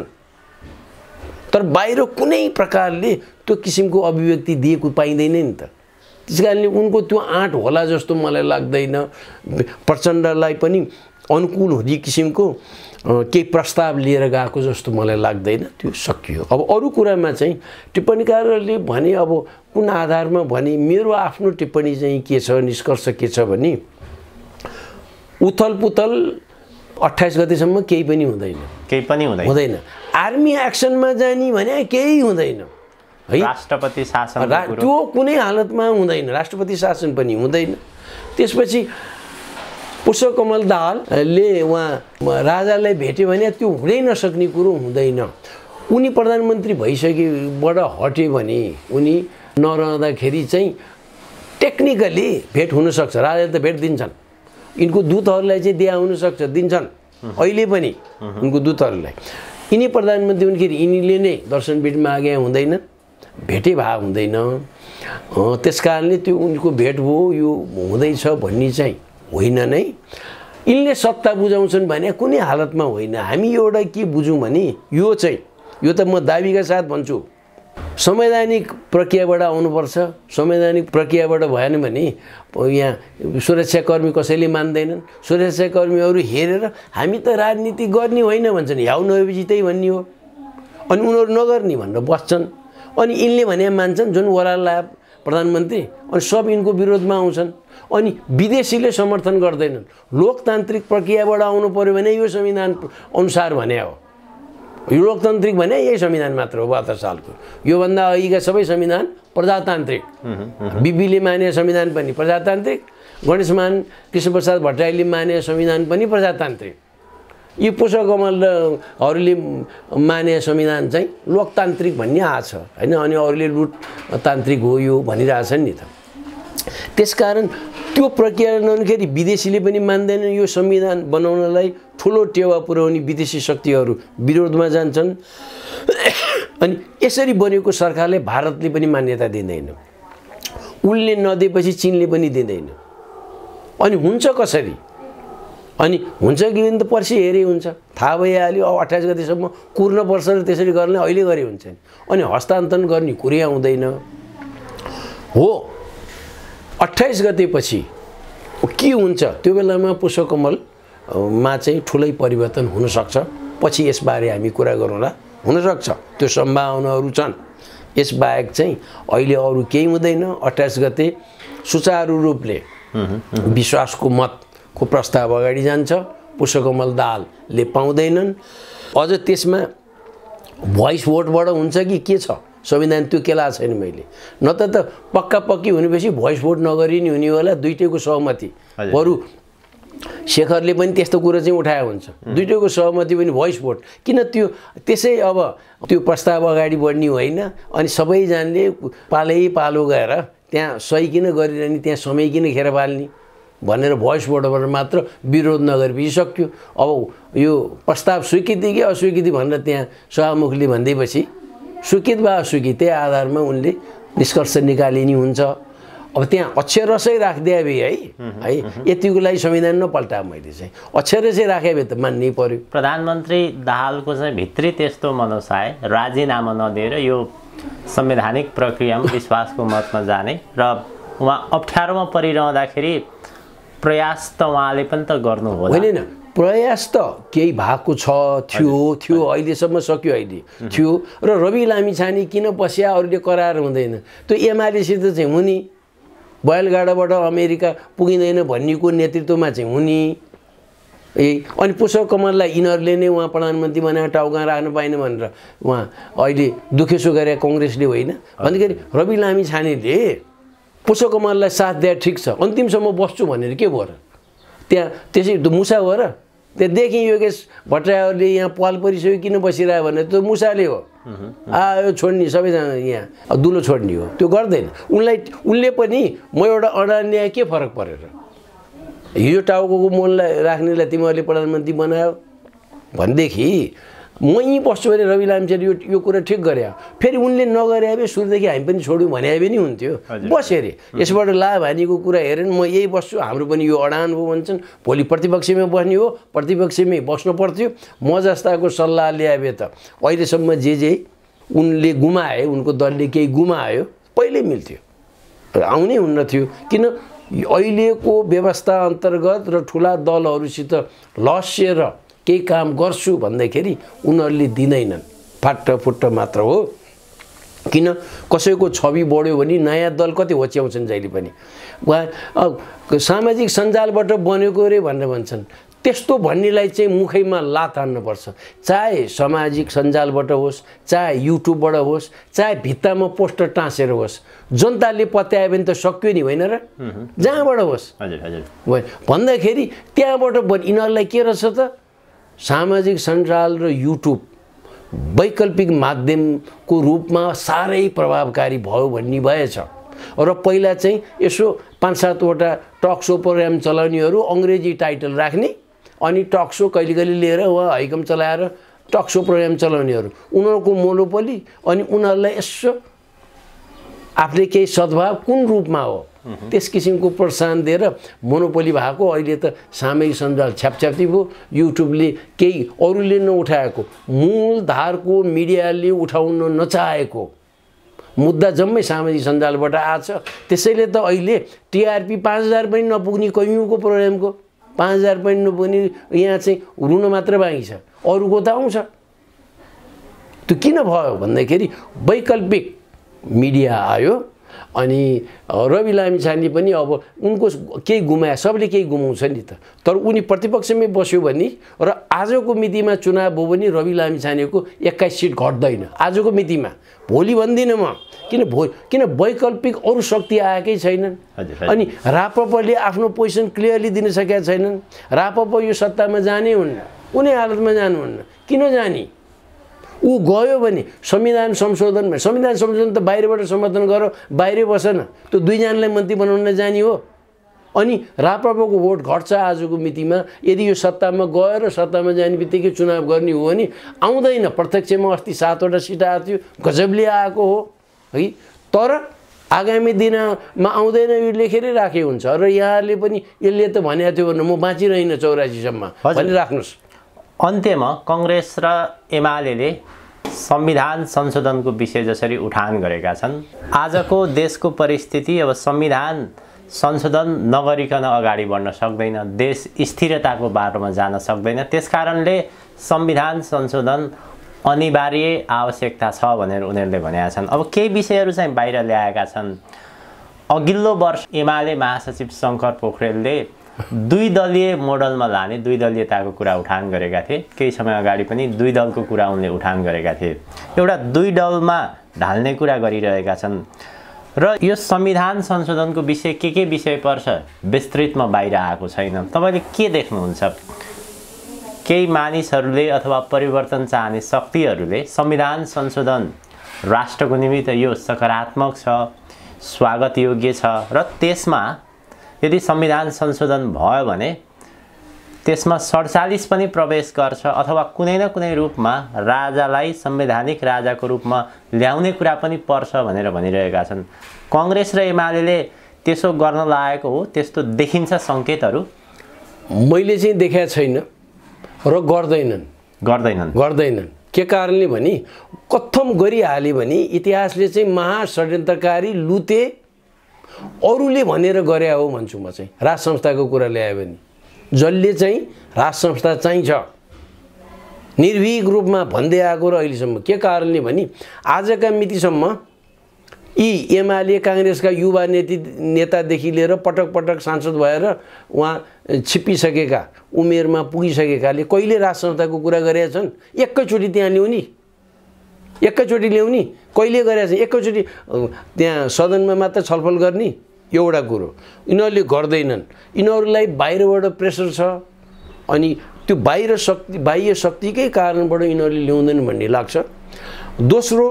तर बाहिर कुनै प्रकारले त्यो किसिमको अभिव्यक्ति दिएको पाइँदैन नि त। त्यस कारणले उनको त्यो आँट होला जस्तो मलाई लाग्दैन। प्रचण्डलाई पनि अनुकूल हुने किसिमको केही प्रस्ताव लिएर गएको जस्तो मलाई लाग्दैन। त्यो सकियो। अब अरू कुरामा चाहिँ टिप्पणीकारहरूले भने, अब कुन आधारमा भने, मेरो आफ्नो टिप्पणी चाहिँ के छ, निष्कर्ष के छ भने उथलपुथल अट्ठाइस गतेसम्म केही पनि हुँदैन, केही पनि हुँदैन हुँदैन। आर्मी एक्सनमा जाने भने केही हुँदैन है। राष्ट्रपति शासन त्यो कुनै हालतमा हुँदैन, राष्ट्रपति शासन पनि हुँदैन। त्यसपछि पुष्पकमल दाहालले उहाँ राजालाई भेट्यो भने त्यो हुनै नसक्ने कुरो हुँदैन। उनी प्रधानमन्त्री भइसकेबाट हट्यो भने उनी नरहँदाखेरि चाहिँ टेक्निकली भेट हुनसक्छ। राजाले त भेट दिन्छन्, यिनको दूतहरूलाई चाहिँ दिया हुनसक्छ, दिन्छन् अहिले पनि उनको दूतहरूलाई। यिनी प्रधानमन्त्री हुँदाखेरि यिनीले नै दर्शन भेट मागे हुँदैन, भेटै भए हुँदैन। त्यस कारणले त्यो उनको भेट भयो यो हुँदैछ भन्ने चाहिँ होइन नै। यिनले सत्ता बुझाउँछन् भने कुनै हालतमा होइन। हामी एउटा के बुझौँ भने यो चाहिँ यो त म दाबीका साथ भन्छु, संवैधानिक प्रक्रियाबाट आउनुपर्छ। संवैधानिक प्रक्रियाबाट भएन भने यहाँ सुरक्षाकर्मी कसैले मान्दैनन्। सुरक्षाकर्मीहरू हेरेर हामी त राजनीति गर्ने होइन भन्छन्, ह्याउ नभएपछि त्यही भन्ने हो, अनि उनीहरू नगर्ने भनेर बस्छन्। अनि यिनले भने मान्छन् जुन ओराला प्रधानमन्त्री, अनि सब यिनको विरोधमा आउँछन्। अनि विदेशीले समर्थन गर्दैनन्। लोकतान्त्रिक प्रक्रियाबाट आउनु पर्यो भने यो संविधान अनुसार भने हो। यो लोकतान्त्रिक भने यही संविधान मात्र हो बहत्तर सालको। योभन्दा अघिका सबै संविधान प्रजातान्त्रिक। बिबीले माने संविधान पनि प्रजातान्त्रिक, गणेशमान कृष्णप्रसाद भट्टराईले माने संविधान पनि प्रजातान्त्रिक। यी पुष्पकमलहरूले माने संविधान चाहिँ लोकतान्त्रिक भन्ने आछ हैन। अनि अरूले लुटतान्त्रिक हो यो भनिरहेछन् नि त। त्यसकारण त्यो प्रक्रिया नहुँदाखेरि विदेशीले पनि मान्दैनन्। यो संविधान बनाउनलाई ठुलो टेवा पुर्याउने विदेशी शक्तिहरू विरोधमा जान्छन्। अनि यसरी बनेको सरकारले भारतले पनि मान्यता दिँदैन। उनले नदिएपछि चीनले पनि दिँदैन। अनि हुन्छ कसरी? अनि हुन्छ कि त पर्सि हेरे हुन्छ, थाहा भइहाल्यो। अब अट्ठाइस गतेसम्म कुर्न पर्छ र त्यसरी गर्ने अहिले गरे हुन्छ नि। अनि हस्तान्तरण गर्ने कुरै आउँदैन हो। अट्ठाइस गतेपछि के हुन्छ त्यो बेलामा पुष्पकमलमा चाहिँ ठुलै परिवर्तन हुनसक्छ। पछि यसबारे हामी कुरा गरौँला। हुनसक्छ, त्यो सम्भावनाहरू छन्। यसबाहेक चाहिँ अहिले अरू केही हुँदैन। अट्ठाइस गते सुचारू रूपले विश्वासको मतको प्रस्ताव अगाडि जान्छ। पुष्पकमल दाहालले पाउँदैनन्। अझ त्यसमा भोइस भोटबाट हुन्छ कि के छ संविधान त्यो केला छैन मैले। न त त पक्का पक्की हुनेपछि भोइस भोट नगरी नि हुने होला। दुईटैको सहमति। बरु शेखरले पनि त्यस्तो कुरो चाहिँ उठाए हुन्छ। दुईटैको सहमति पनि भोइस भोट। किन त्यो त्यसै अब त्यो प्रस्ताव अगाडि बढ्ने होइन। अनि सबैजनाले पालै पालो गएर त्यहाँ सही किन गरिरहने, त्यहाँ समय किन खेर पाल्ने भनेर भोइस भोटबाट मात्र विरोध नगरेपछि सक्यो। अब यो प्रस्ताव स्वीकृति कि अस्वीकृति भनेर त्यहाँ सभामुखले भन्दैपछि स्वीकृत वा अस्वीकृत त्यही आधारमा उनले निष्कर्ष निकालिने हुन्छ। अब त्यहाँ अक्षरसै राखिदिए भए है है यतिको लागि संविधान नपल्टा। मैले चाहिँ अक्षरसै राखे भए त मान्नै पर्यो। प्रधानमन्त्री दाहालको चाहिँ भित्री त्यस्तो मनसाय राजीनामा नदिएर यो संवैधानिक प्रक्रियामा विश्वासको मतमा जाने र उहाँ अप्ठ्यारोमा परिरहँदाखेरि प्रयास त उहाँले पनि त गर्नु होला। होइन, प्रयास त केही भएको छ, थियो थियो अहिलेसम्म सक्यो अहिले थियो। र रवि लामिछाने किन बस्या अरूले कराएर हुँदैन। त्यो एमालेसित चाहिँ हुने, बैलगाडाबाट अमेरिका पुगिँदैन भन्नेको नेतृत्वमा चाहिँ हुने। ए अनि पुष्पकमललाई यिनीहरूले नै उहाँ प्रधानमन्त्री बनाएर टाउका राख्न पाएन भनेर उहाँ अहिले दुखेसो गरे कङ्ग्रेसले होइन भन्दाखेरि रवि लामिछानेले पुष्पकमललाई साथ दिए ठिक छ, अन्तिमसम्म बस्छु भनेर के भयो र? त्यहाँ त्यसै मुसा हो र? त्यहाँदेखि योगेश भट्टराईहरूले यहाँ पाल परिसक्यो किन बसिरह्यो भने त्यो मुसाले हो। आयो छोड्ने सबैजना यहाँ दुलो छोड्ने हो, त्यो गर्दैन। उनलाई उनले पनि म एउटा अडान्याय के फरक परेर हिजो टाउको मोललाई राख्नेलाई तिमीहरूले प्रधानमन्त्री बनायो भनेदेखि म यहीँ बस्छु भने रवि लामिछाने यो यो कुरा ठिक गरे। फेरि उनले नगरे भए सुरुदेखि हामी पनि छोड्यौँ भने पनि हुन्थ्यो। बस्यो अरे यसबाट लाभ हानिको कुरा हेरेन म यही बस्छु, हाम्रो पनि यो अडान हो भन्छन्। भोलि प्रतिपक्षमै बस्ने हो, प्रतिपक्षमै बस्नु पर्थ्यो। म जस्ताको सल्लाह ल्याए भए त अहिलेसम्म जे जे उनले गुमाए, उनको दलले केही गुमायो पहिल्यै मिल्थ्यो, आउनै हुन्न थियो। किन अहिलेको व्यवस्था अन्तर्गत र ठुला दलहरूसित लस्यर केही काम गर्छु भन्दाखेरि उनीहरूले दिँदैनन्, फाटफुट्ट मात्र हो। किन कसैको छवि बढ्यो भने नयाँ दल कति होच्याउँछन् जहिले पनि। उहाँ सामाजिक सञ्जालबाट बनेको रे भनेर भन्छन्। त्यस्तो भन्नेलाई चाहिँ मुखैमा लात हान्नुपर्छ। चाहे सामाजिक सञ्जालबाट होस्, चाहे युट्युबबाट होस्, चाहे भित्तामा पोस्टर टाँसेर होस्, जनताले पत्यायो भने त सक्यो नि होइन र? जहाँबाट होस् भन्दाखेरि त्यहाँबाट यिनीहरूलाई के रहेछ त सामाजिक सञ्जाल र युट्युब वैकल्पिक माध्यमको रूपमा साह्रै प्रभावकारी भयो भन्ने भएछ। र पहिला चाहिँ यसो पाँच सातवटा टक सो प्रोग्राम चलाउनेहरू अङ्ग्रेजी टाइटल राख्ने, अनि टक सो कहिले कहिले लिएर वा हाइकम चलाएर टक सो प्रोग्राम चलाउनेहरू उनीहरूको मोनोपोली। अनि उनीहरूलाई यसो आफूले केही सद्भाव कुन रूपमा हो त्यस किसिमको प्रोत्साहन दिएर मोनोपोली भएको अहिले त सामूहिक सञ्जाल छ्यापछ्याप्ती भयो युट्युबले केही अरूले नउठाएको मूल धारको मिडियाले उठाउन नचाहेको मुद्दा जम्मै सामाजिक सञ्जालबाट आछ त्यसैले त अहिले टिआरपी पाँच हजार पनि नपुग्ने कैयौँको प्रोग्रामको पाँच हजार पनि नपुग्ने यहाँ चाहिँ रुन मात्र बाँकी छ अरूको त आउँछ त्यो किन भयो भन्दाखेरि वैकल्पिक मिडिया आयो अनि रवि लामिछाने पनि अब उनको केही गुमाए सबले केही गुमाउँछ नि त तर उनी प्रतिपक्षमै बस्यो भने र आजको मितिमा चुनाव भयो भने रवि लामिछानेको एक्काइस सिट घट्दैन आजको मितिमा भोलि भन्दिनँ म किन भो किन वैकल्पिक अरू शक्ति आएकै छैनन् अनि राप्रपाले आफ्नो पोजिसन क्लियरली दिन सकेका छैनन् राप्रपा यो सत्तामा जाने हुन्न कुनै हालतमा जानुहुन्न किन जाने ऊ गयो भने संविधान संशोधनमा संविधान संशोधन त बाहिरबाट समर्थन गर बाहिरै बसेन त्यो दुईजनालाई मन्त्री बनाउन जाने हो अनि राप्रपाको भोट घट्छ आजको मितिमा यदि यो सत्तामा गएर सत्तामा जाने बित्तिकै चुनाव गर्ने हो भने आउँदैन प्रत्यक्षमा अस्ति सातवटा सिट आएको थियो गजबले आएको हो है तर आगामी दिनमा आउँदैन यो लेखेरै राखे हुन्छ र यहाँहरूले पनि यसले त भनेको थियो भने म बाँचिरहेन चौरासीसम्म भनिराख्नुहोस् अन्त्यमा कङ्ग्रेस र एमाले संविधान संशोधनको विषय जसरी उठान गरेका छन् आजको देशको परिस्थिति अब संविधान संशोधन नगरिकन अगाडि बढ्न सक्दैन देश स्थिरताको बाटोमा जान सक्दैन त्यसकारणले संविधान संशोधन अनिवार्य आवश्यकता छ भनेर उनीहरूले भनेका छन् अब केही विषयहरू चाहिँ बाहिर ल्याएका छन् अघिल्लो वर्ष एमाले महासचिव शङ्कर पोखरेलले दुई दलीय मोडलमा लाने दुई दलीयताको कुरा उठान गरेका थिए केही समय अगाडि पनि दुई दलको कुरा उनले उठान गरेका थिए एउटा दुई दलमा ढाल्ने कुरा गरिरहेका छन् र यो संविधान संशोधनको विषय के के विषय पर्छ विस्तृतमा बाहिर आएको छैन तपाईले के देख्नुहुन्छ केही मानिसहरूले अथवा परिवर्तन चाहने शक्तिहरूले संविधान संशोधन राष्ट्रको निमित्त यो सकारात्मक छ स्वागत योग्य छ र त्यसमा यदि संविधान संशोधन भयो भने त्यसमा सडचालीस पनि प्रवेश गर्छ अथवा कुनै न कुनै रूपमा राजालाई संवैधानिक राजाको रूपमा ल्याउने कुरा पनि पर्छ भनेर भनिरहेका छन् कङ्ग्रेस र एमाले त्यसो गर्न लागेको हो त्यस्तो देखिन्छ संकेतहरू मैले चाहिँ देखेको छैन र गर्दैनन् गर्दैनन् गर्दैनन् के कारणले भने कथम गरिहाले भने इतिहासले चाहिँ महाषड्यन्त्रकारी लुते अरूले भनेर गरे हो भन्छु म चाहिँ राज संस्थाको कुरा ल्यायो भने जसले चाहिँ राज संस्था चाहिन्छ निर्भीक रूपमा भन्दै आएको र अहिलेसम्म के कारणले भने आजका मितिसम्म यी एमाले काङ्ग्रेसका युवा नेती नेतादेखि लिएर पटक पटक सांसद भएर उहाँ छिप्पिसकेका उमेरमा पुगिसकेकाले कहिले राज संस्थाको कुरा गरेका छन् एकैचोटि त्यहाँ ल्याउने एकैचोटि ल्याउने कहिले गरेका छन् एकैचोटि त्यहाँ सदनमा मात्र छलफल गर्ने एउटा कुरो यिनीहरूले गर्दैनन् यिनीहरूलाई बाहिरबाट प्रेसर छ अनि त्यो बाहिर शक्ति बाह्य शक्तिकै कारणबाट यिनीहरूले ल्याउँदैन भन्ने लाग्छ दोस्रो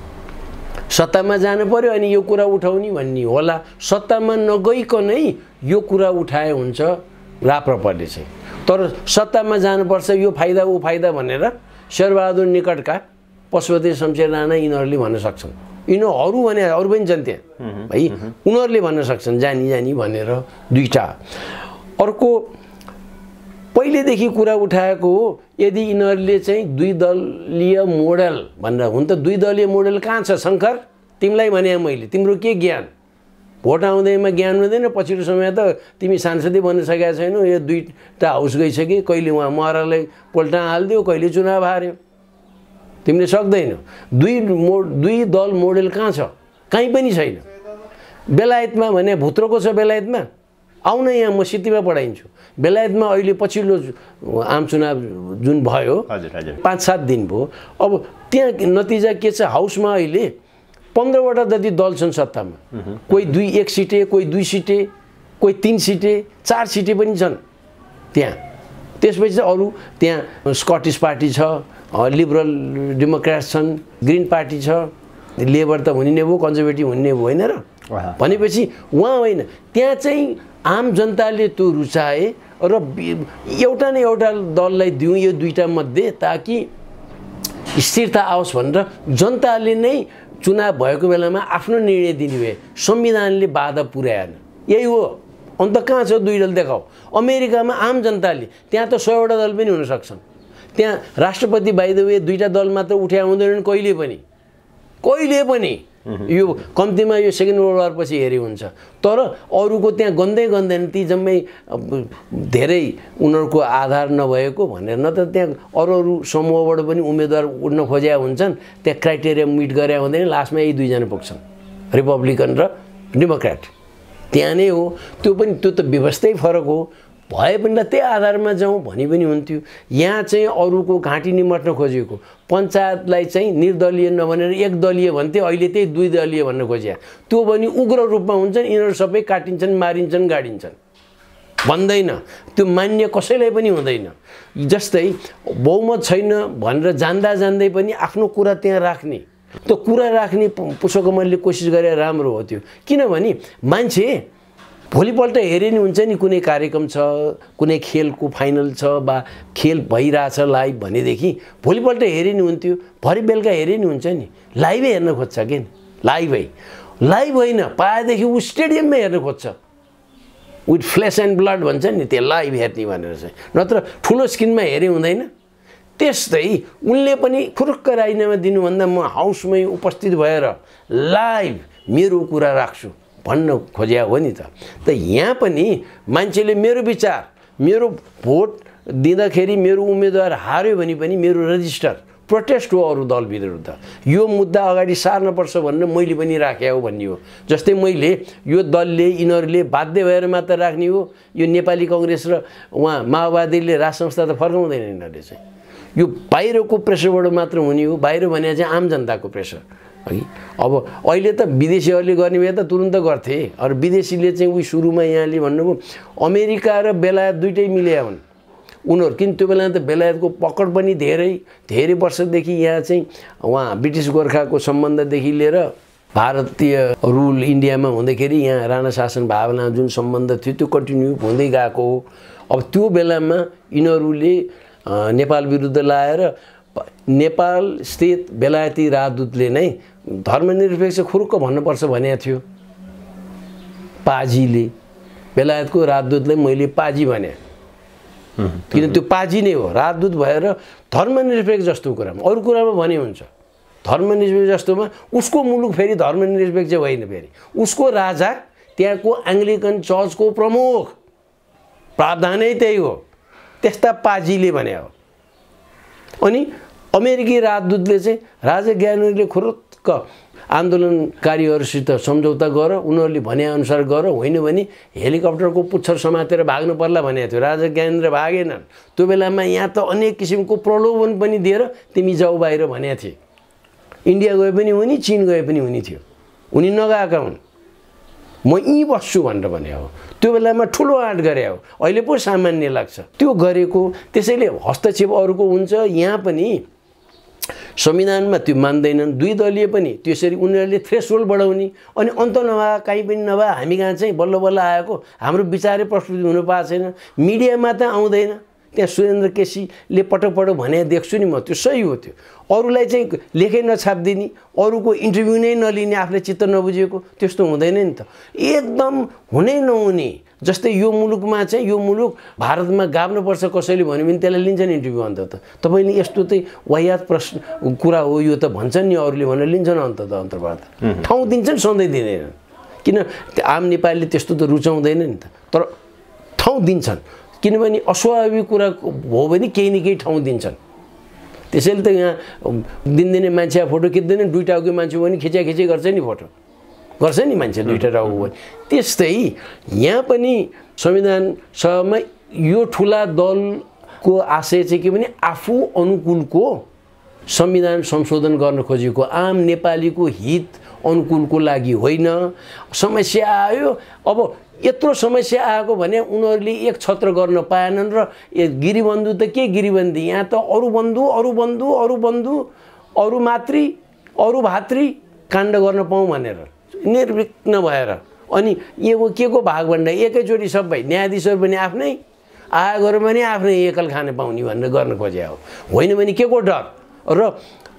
सत्तामा जानु पर्यो अनि यो कुरा उठाउने भन्ने होला सत्तामा नगइकनै यो कुरा उठाए हुन्छ राप्रपाले चाहिँ तर सत्तामा जानुपर्छ यो फाइदा ऊ फाइदा भनेर शेरबहादुर निकटका पशुपति शमशेर राणा यिनीहरूले भन्न सक्छन् यिनीहरू भने अरू पनि छन् त्यहाँ है उनीहरूले भन्न सक्छन् जानी जानी भनेर दुईटा अर्को पहिलेदेखि कुरा उठाएको हो यदि यिनीहरूले चाहिँ दुई दलीय मोडल भनेर हुन त दुई दलीय मोडल कहाँ छ शङ्कर तिमीलाई भने मैले तिम्रो के ज्ञान भोट आउँदैमा ज्ञान हुँदैन पछिल्लो समय त तिमी सांसदै बन्न सकेका छैनौ यो दुईटा हाउस गइसके कहिले उहाँ महरालाई पोल्टा हालिदियो कहिले चुनाव हार्यो तिमीले सक्दैनौ दुई मोड दुई दल मोडल कहाँ छ कहीँ पनि छैन बेलायतमा भने भुत्रोको छ बेलायतमा आउन यहाँ म सिटीमा पढाइन्छु बेलायतमा अहिले पछिल्लो आम चुनाव जुन भयो पाँच सात दिन भयो अब त्यहाँ नतिजा के छ हाउसमा अहिले पन्ध्रवटा जति दल छन् सत्तामा कोही दुई एक सिटे कोही दुई सिटे कोही तीन सिटे चार सिटे पनि छन् त्यहाँ त्यसपछि चाहिँ अरू त्यहाँ स्कटिस पार्टी छ लिबरल डेमोक्रेट्स छन् ग्रिन पार्टी छ लेबर त हुने नै भयो कन्जर्भेटिभ हुने भयो होइन र भनेपछि उहाँ होइन त्यहाँ चाहिँ आम जनताले त्यो रुचाए र एउटा न एउटा दललाई दिउँ यो दुईटा मध्ये ताकि स्थिरता आओस् भनेर जनताले नै चुनाव भएको बेलामा आफ्नो निर्णय दिने भए संविधानले बाधा पुर्याएन। यही हो। अन्त कहाँ छ दुई दल देखाऊ। अमेरिकामा आम जनताले त्यहाँ त सयवटा दल पनि हुन सक्छन्। त्यहाँ राष्ट्रपति बाइ द वे दुईटा दल मात्र उठ्या हुँदैनन् कहिले पनि कहिले पनि यो कम्तीमा यो सेकेन्ड वर्ल्ड वार पछि हेरि हुन्छ। तर अरूको त्यहाँ गन्दै गन्दैन ती जम्मै धेरै उनीहरूको आधार नभएको भनेर न त त्यहाँ अरू अरू समूहबाट पनि उम्मेदवार उठ्न खोज्या हुन्छन्। त्यहाँ क्राइटेरिया मिट गरे हुँदैन। लास्टमा यी दुईजना पुग्छन् रिपब्लिकन र डेमोक्रेट। त्यहाँ नै हो। त्यो पनि त्यो त व्यवस्थै फरक हो। भए पनि ल त्यही आधारमा जाउँ भनी पनि हुन्थ्यो। यहाँ चाहिँ अरूको घाँटी निमट्न खोजेको पञ्चायतलाई चाहिँ निर्दलीय नभनेर एक दलीय भन्थे। अहिले त्यही दुई दलीय भन्न खोज्या त्यो पनि उग्र रूपमा हुन्छन्। यिनीहरू सबै काटिन्छन् मारिन्छन् गाडिन्छन् भन्दैन। त्यो मान्य कसैलाई पनि हुँदैन। जस्तै बहुमत छैन भनेर जान्दा जान्दै पनि आफ्नो कुरा त्यहाँ राख्ने त्यो कुरा राख्ने पुष्पकमलले कोसिस गरे राम्रो हो त्यो। किनभने मान्छे भोलिपल्ट हेरे नि हुन्छ नि कुनै कार्यक्रम छ कुनै खेलको फाइनल छ बा खेल भइरहेछ लाइभ भनेदेखि भोलिपल्ट हेरे नि हुन्थ्यो। भरे बेलुका हेरे नि हुन्छ नि। लाइभै हेर्न खोज्छ के लाइभै लाइभ होइन पाएदेखि ऊ स्टेडियममै हेर्न खोज्छ। विथ फ्लेस एन्ड ब्लड भन्छ नि त्यो लाइभ हेर्ने भनेर चाहिँ। नत्र ठुलो स्क्रिनमा हेरे हुँदैन। त्यस्तै उनले पनि फुरुक्क राजीनामा दिनुभन्दा म हाउसमै उपस्थित भएर लाइभ मेरो कुरा राख्छु भन्न खोज्या हो नि त। त यहाँ पनि मान्छेले मेरो विचार मेरो भोट दिँदाखेरि मेरो उम्मेदवार हार्यो भने पनि मेरो रजिस्टर प्रोटेस्ट हो अरू दल विरुद्ध। यो मुद्दा अगाडि सार्नुपर्छ भनेर मैले पनि राखे हो भन्ने हो। जस्तै मैले यो दलले यिनीहरूले बाध्य भएर मात्र राख्ने हो। यो नेपाली कङ्ग्रेस र उहाँ माओवादीले राज संस्था त फर्काउँदैन यिनीहरूले चाहिँ। यो बाहिरको प्रेसरबाट मात्र हुने हो। बाहिर भने चाहिँ आम जनताको प्रेसर है। अब अहिले त विदेशीहरूले गर्ने भए त तुरुन्त गर्थे। अरू विदेशीले चाहिँ उही सुरुमा यहाँले भन्नुभयो अमेरिका र बेलायत दुइटै मिल्या हुन् उनीहरू। किन त्यो बेला त बेलायतको पकड पनि धेरै धेरै वर्षदेखि यहाँ चाहिँ उहाँ ब्रिटिस गोर्खाको सम्बन्धदेखि लिएर भारतीय रुल इन्डियामा हुँदाखेरि यहाँ राणा शासन भावना जुन सम्बन्ध थियो त्यो कन्टिन्यू हुँदै गएको हो। अब त्यो बेलामा यिनीहरूले नेपाल विरुद्ध लाएर नेपाल स्थित बेलायती राजदूतले नै धर्मनिरपेक्ष खुरुक्क भन्नुपर्छ भनेको थियो। पाजीले बेलायतको राजदूतलाई मैले पाजी भने किन त्यो पाजी नै हो। राजदूत भएर धर्मनिरपेक्ष जस्तो कुरामा अरू कुरामा भने हुन्छ। धर्मनिरपेक्ष जस्तोमा उसको मुलुक फेरि धर्मनिरपेक्ष होइन। फेरि उसको राजा त्यहाँको एङ्ग्लिकन चर्चको प्रमुख प्रावधानै त्यही हो। त्यस्ता पाजीले भने हो। अनि अमेरिकी राजदूतले चाहिँ राजा ज्ञानेन्द्रले खुरुक्क आन्दोलनकारीहरूसित सम्झौता गर उनीहरूले भनेअनुसार गर होइन भने हेलिकप्टरको पुच्छर समातेर भाग्नु पर्ला भनेको थियो। राजा ज्ञानेन्द्र भागेनन्। त्यो बेलामा यहाँ त अनेक किसिमको प्रलोभन पनि दिएर तिमी जाऊ बाहिर भनेको थिए। इन्डिया गए पनि हुने चिन गए पनि हुने थियो। उनी नगएका हुन्। म यहीँ बस्छु भनेर भने हो। त्यो बेलामा ठुलो आँट गरे हो। अहिले पो सामान्य लाग्छ त्यो गरेको। त्यसैले हस्तक्षेप अरूको हुन्छ। यहाँ पनि संविधानमा त्यो मान्दैनन्। दुई दलीय पनि त्यसरी उनीहरूले थ्रेसहोल्ड बढाउने अनि अन्त नभए कहीँ पनि नभए हामी कहाँ चाहिँ बल्ल बल्ल आएको हाम्रो विचारै प्रस्तुति हुनु पाएको छैन। मिडियामा त आउँदैन। त्यहाँ सुरेन्द्र केसीले पटक पटक भने देख्छु नि म। त्यो सही हो। त्यो अरूलाई चाहिँ लेखै नछापिदिने अरूको इन्टरभ्यू नै नलिने आफूले चित्त नबुझेको त्यस्तो हुँदैन नि त। एकदम हुनै नहुने। जस्तै यो मुलुकमा चाहिँ यो मुलुक भारतमा गाभ्नुपर्छ कसैले भन्यो भने त्यसलाई लिन्छन् इन्टरभ्यू। अन्त त तपाईँले यस्तो चाहिँ वाहियात प्रश्न कुरा हो यो त भन्छन् नि अरूले भनेर लिन्छन्। अन्त त अन्तर्वार्ता ठाउँ दिन्छन् सधैँ दिँदैनन्। किन आम नेपालीले त्यस्तो त रुचाउँदैन नि त। तर ठाउँ दिन्छन् किनभने अस्वाभाविक कुरा हो भने केही न केही ठाउँ दिन्छन्। त्यसैले त यहाँ दिनदिनै मान्छे फोटो खिच्दैन। दुईवटा टाउको मान्छे पनि खिचा खिची गर्छ नि फोटो गर्छ नि मान्छे दुईवटा टाउको पनि। त्यस्तै यहाँ पनि संविधान सभामा यो ठुला दलको आशय चाहिँ के भने आफू अनुकूलको संविधान संशोधन गर्न खोजेको आम नेपालीको हित अनुकूलको लागि होइन। समस्या आयो अब यत्रो समस्या आएको भने उनीहरूले एक छत्र गर्न पाएनन्। र गिरिबन्धु त के गिरिबन्दी यहाँ त अरू बन्धु अरू बन्धु अरू बन्धु अरू मातृ अरू भातृ काण्ड गर्न पाऊँ भनेर निर्विघ्न भएर अनि यो के को भागभण्डा एकैचोटि सबै न्यायाधीशहरू पनि आफ्नै आयोगहरू पनि आफ्नै एकल खान पाउने भनेर गर्न खोजे हो। होइन भने के को डर। र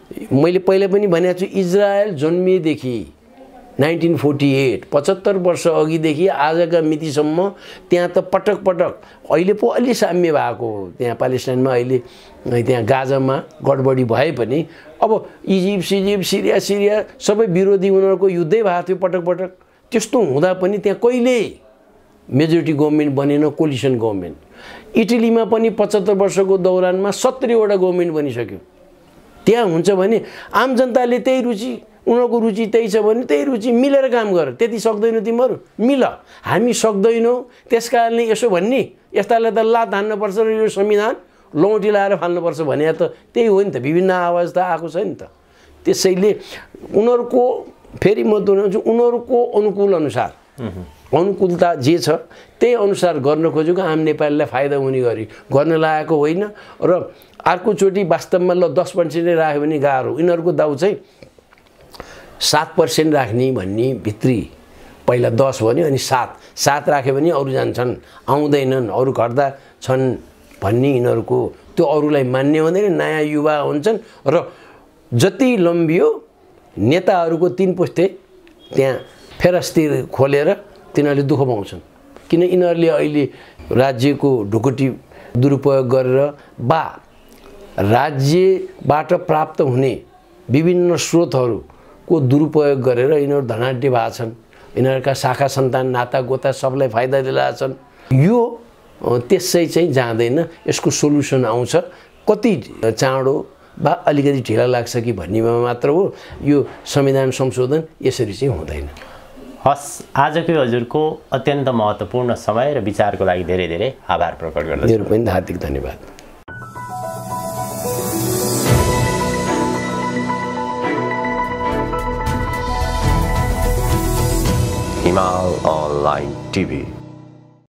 मैले पहिला पनि भनेको छु इजरायल जन्मिएदेखि नाइन्टिन फोर्टी एट पचहत्तर वर्ष अघिदेखि आजका मितिसम्म त्यहाँ त पटक पटक अहिले पो अलि साम्य भएको त्यहाँ प्यालेस्टाइनमा अहिले त्यहाँ गाजामा गडबडी भए पनि अब इजिप्ट सिजिप्ट सिरिया सिरिया सबै विरोधी उनीहरूको युद्धै भएको थियो पटक पटक त्यस्तो हुँदा पनि त्यहाँ कहिल्यै मेजोरिटी गभर्मेन्ट बनेन कोलिसन गभर्मेन्ट इटलीमा पनि पचहत्तर वर्षको दौरानमा सत्तरीवटा गभर्मेन्ट बनिसक्यो त्यहाँ हुन्छ भने आम जनताले त्यही रुचि उनीहरूको रुचि त्यही छ भने त्यही रुचि मिलेर काम गर त्यति सक्दैनौ तिमीहरू मिल हामी सक्दैनौँ त्यस कारणले यसो भन्ने यस्तालाई त लात हान्नुपर्छ र यो संविधान लौटी लाएर फाल्नुपर्छ भने त त्यही हो नि त विभिन्न आवाज त आएको छ नि त त्यसैले उनीहरूको फेरि म दोहोऱ्याउँछु उनीहरूको अनुकूल अनुसार अनुकूलता जे छ त्यही अनुसार गर्न खोजेको आम नेपालीलाई फाइदा हुने गरी गर्न लागेको होइन र अर्कोचोटि वास्तवमा ल दस पर्सेन्टै राख्यो भने गाह्रो यिनीहरूको दाउ चाहिँ सात पर्सेन्ट राख्ने भन्ने भित्री पहिला दस भन्यो अनि सात सात राख्यो भने अरू जान्छन् आउँदैनन् अरू घट्दा छन् भन्ने यिनीहरूको त्यो अरूलाई मान्ने हुँदैन नयाँ युवा हुन्छन् र जति लम्बियो नेताहरूको तीन पुस्ते त्यहाँ फेरस्ती खोलेर तिनीहरूले दुःख पाउँछन् किन यिनीहरूले अहिले राज्यको ढुकुटी दुरुपयोग गरेर बा राज्यबाट प्राप्त हुने विभिन्न स्रोतहरूको दुरुपयोग गरेर यिनीहरू धनाढ्य भएको छन् यिनीहरूका शाखा सन्तान नाता गोता सबलाई फाइदा दिइरहेछन् यो त्यसै चाहिँ जाँदैन यसको सोल्युसन आउँछ कति चाँडो बा अलिकति ढिला लाग्छ कि भन्नेमा मात्र हो यो संविधान संशोधन यसरी चाहिँ हुँदैन हस् आजको हजुरको अत्यन्त महत्त्वपूर्ण समय र विचारको लागि धेरै धेरै आभार प्रकट गर्दछु मेरो पनि हार्दिक धन्यवाद Himal Online T V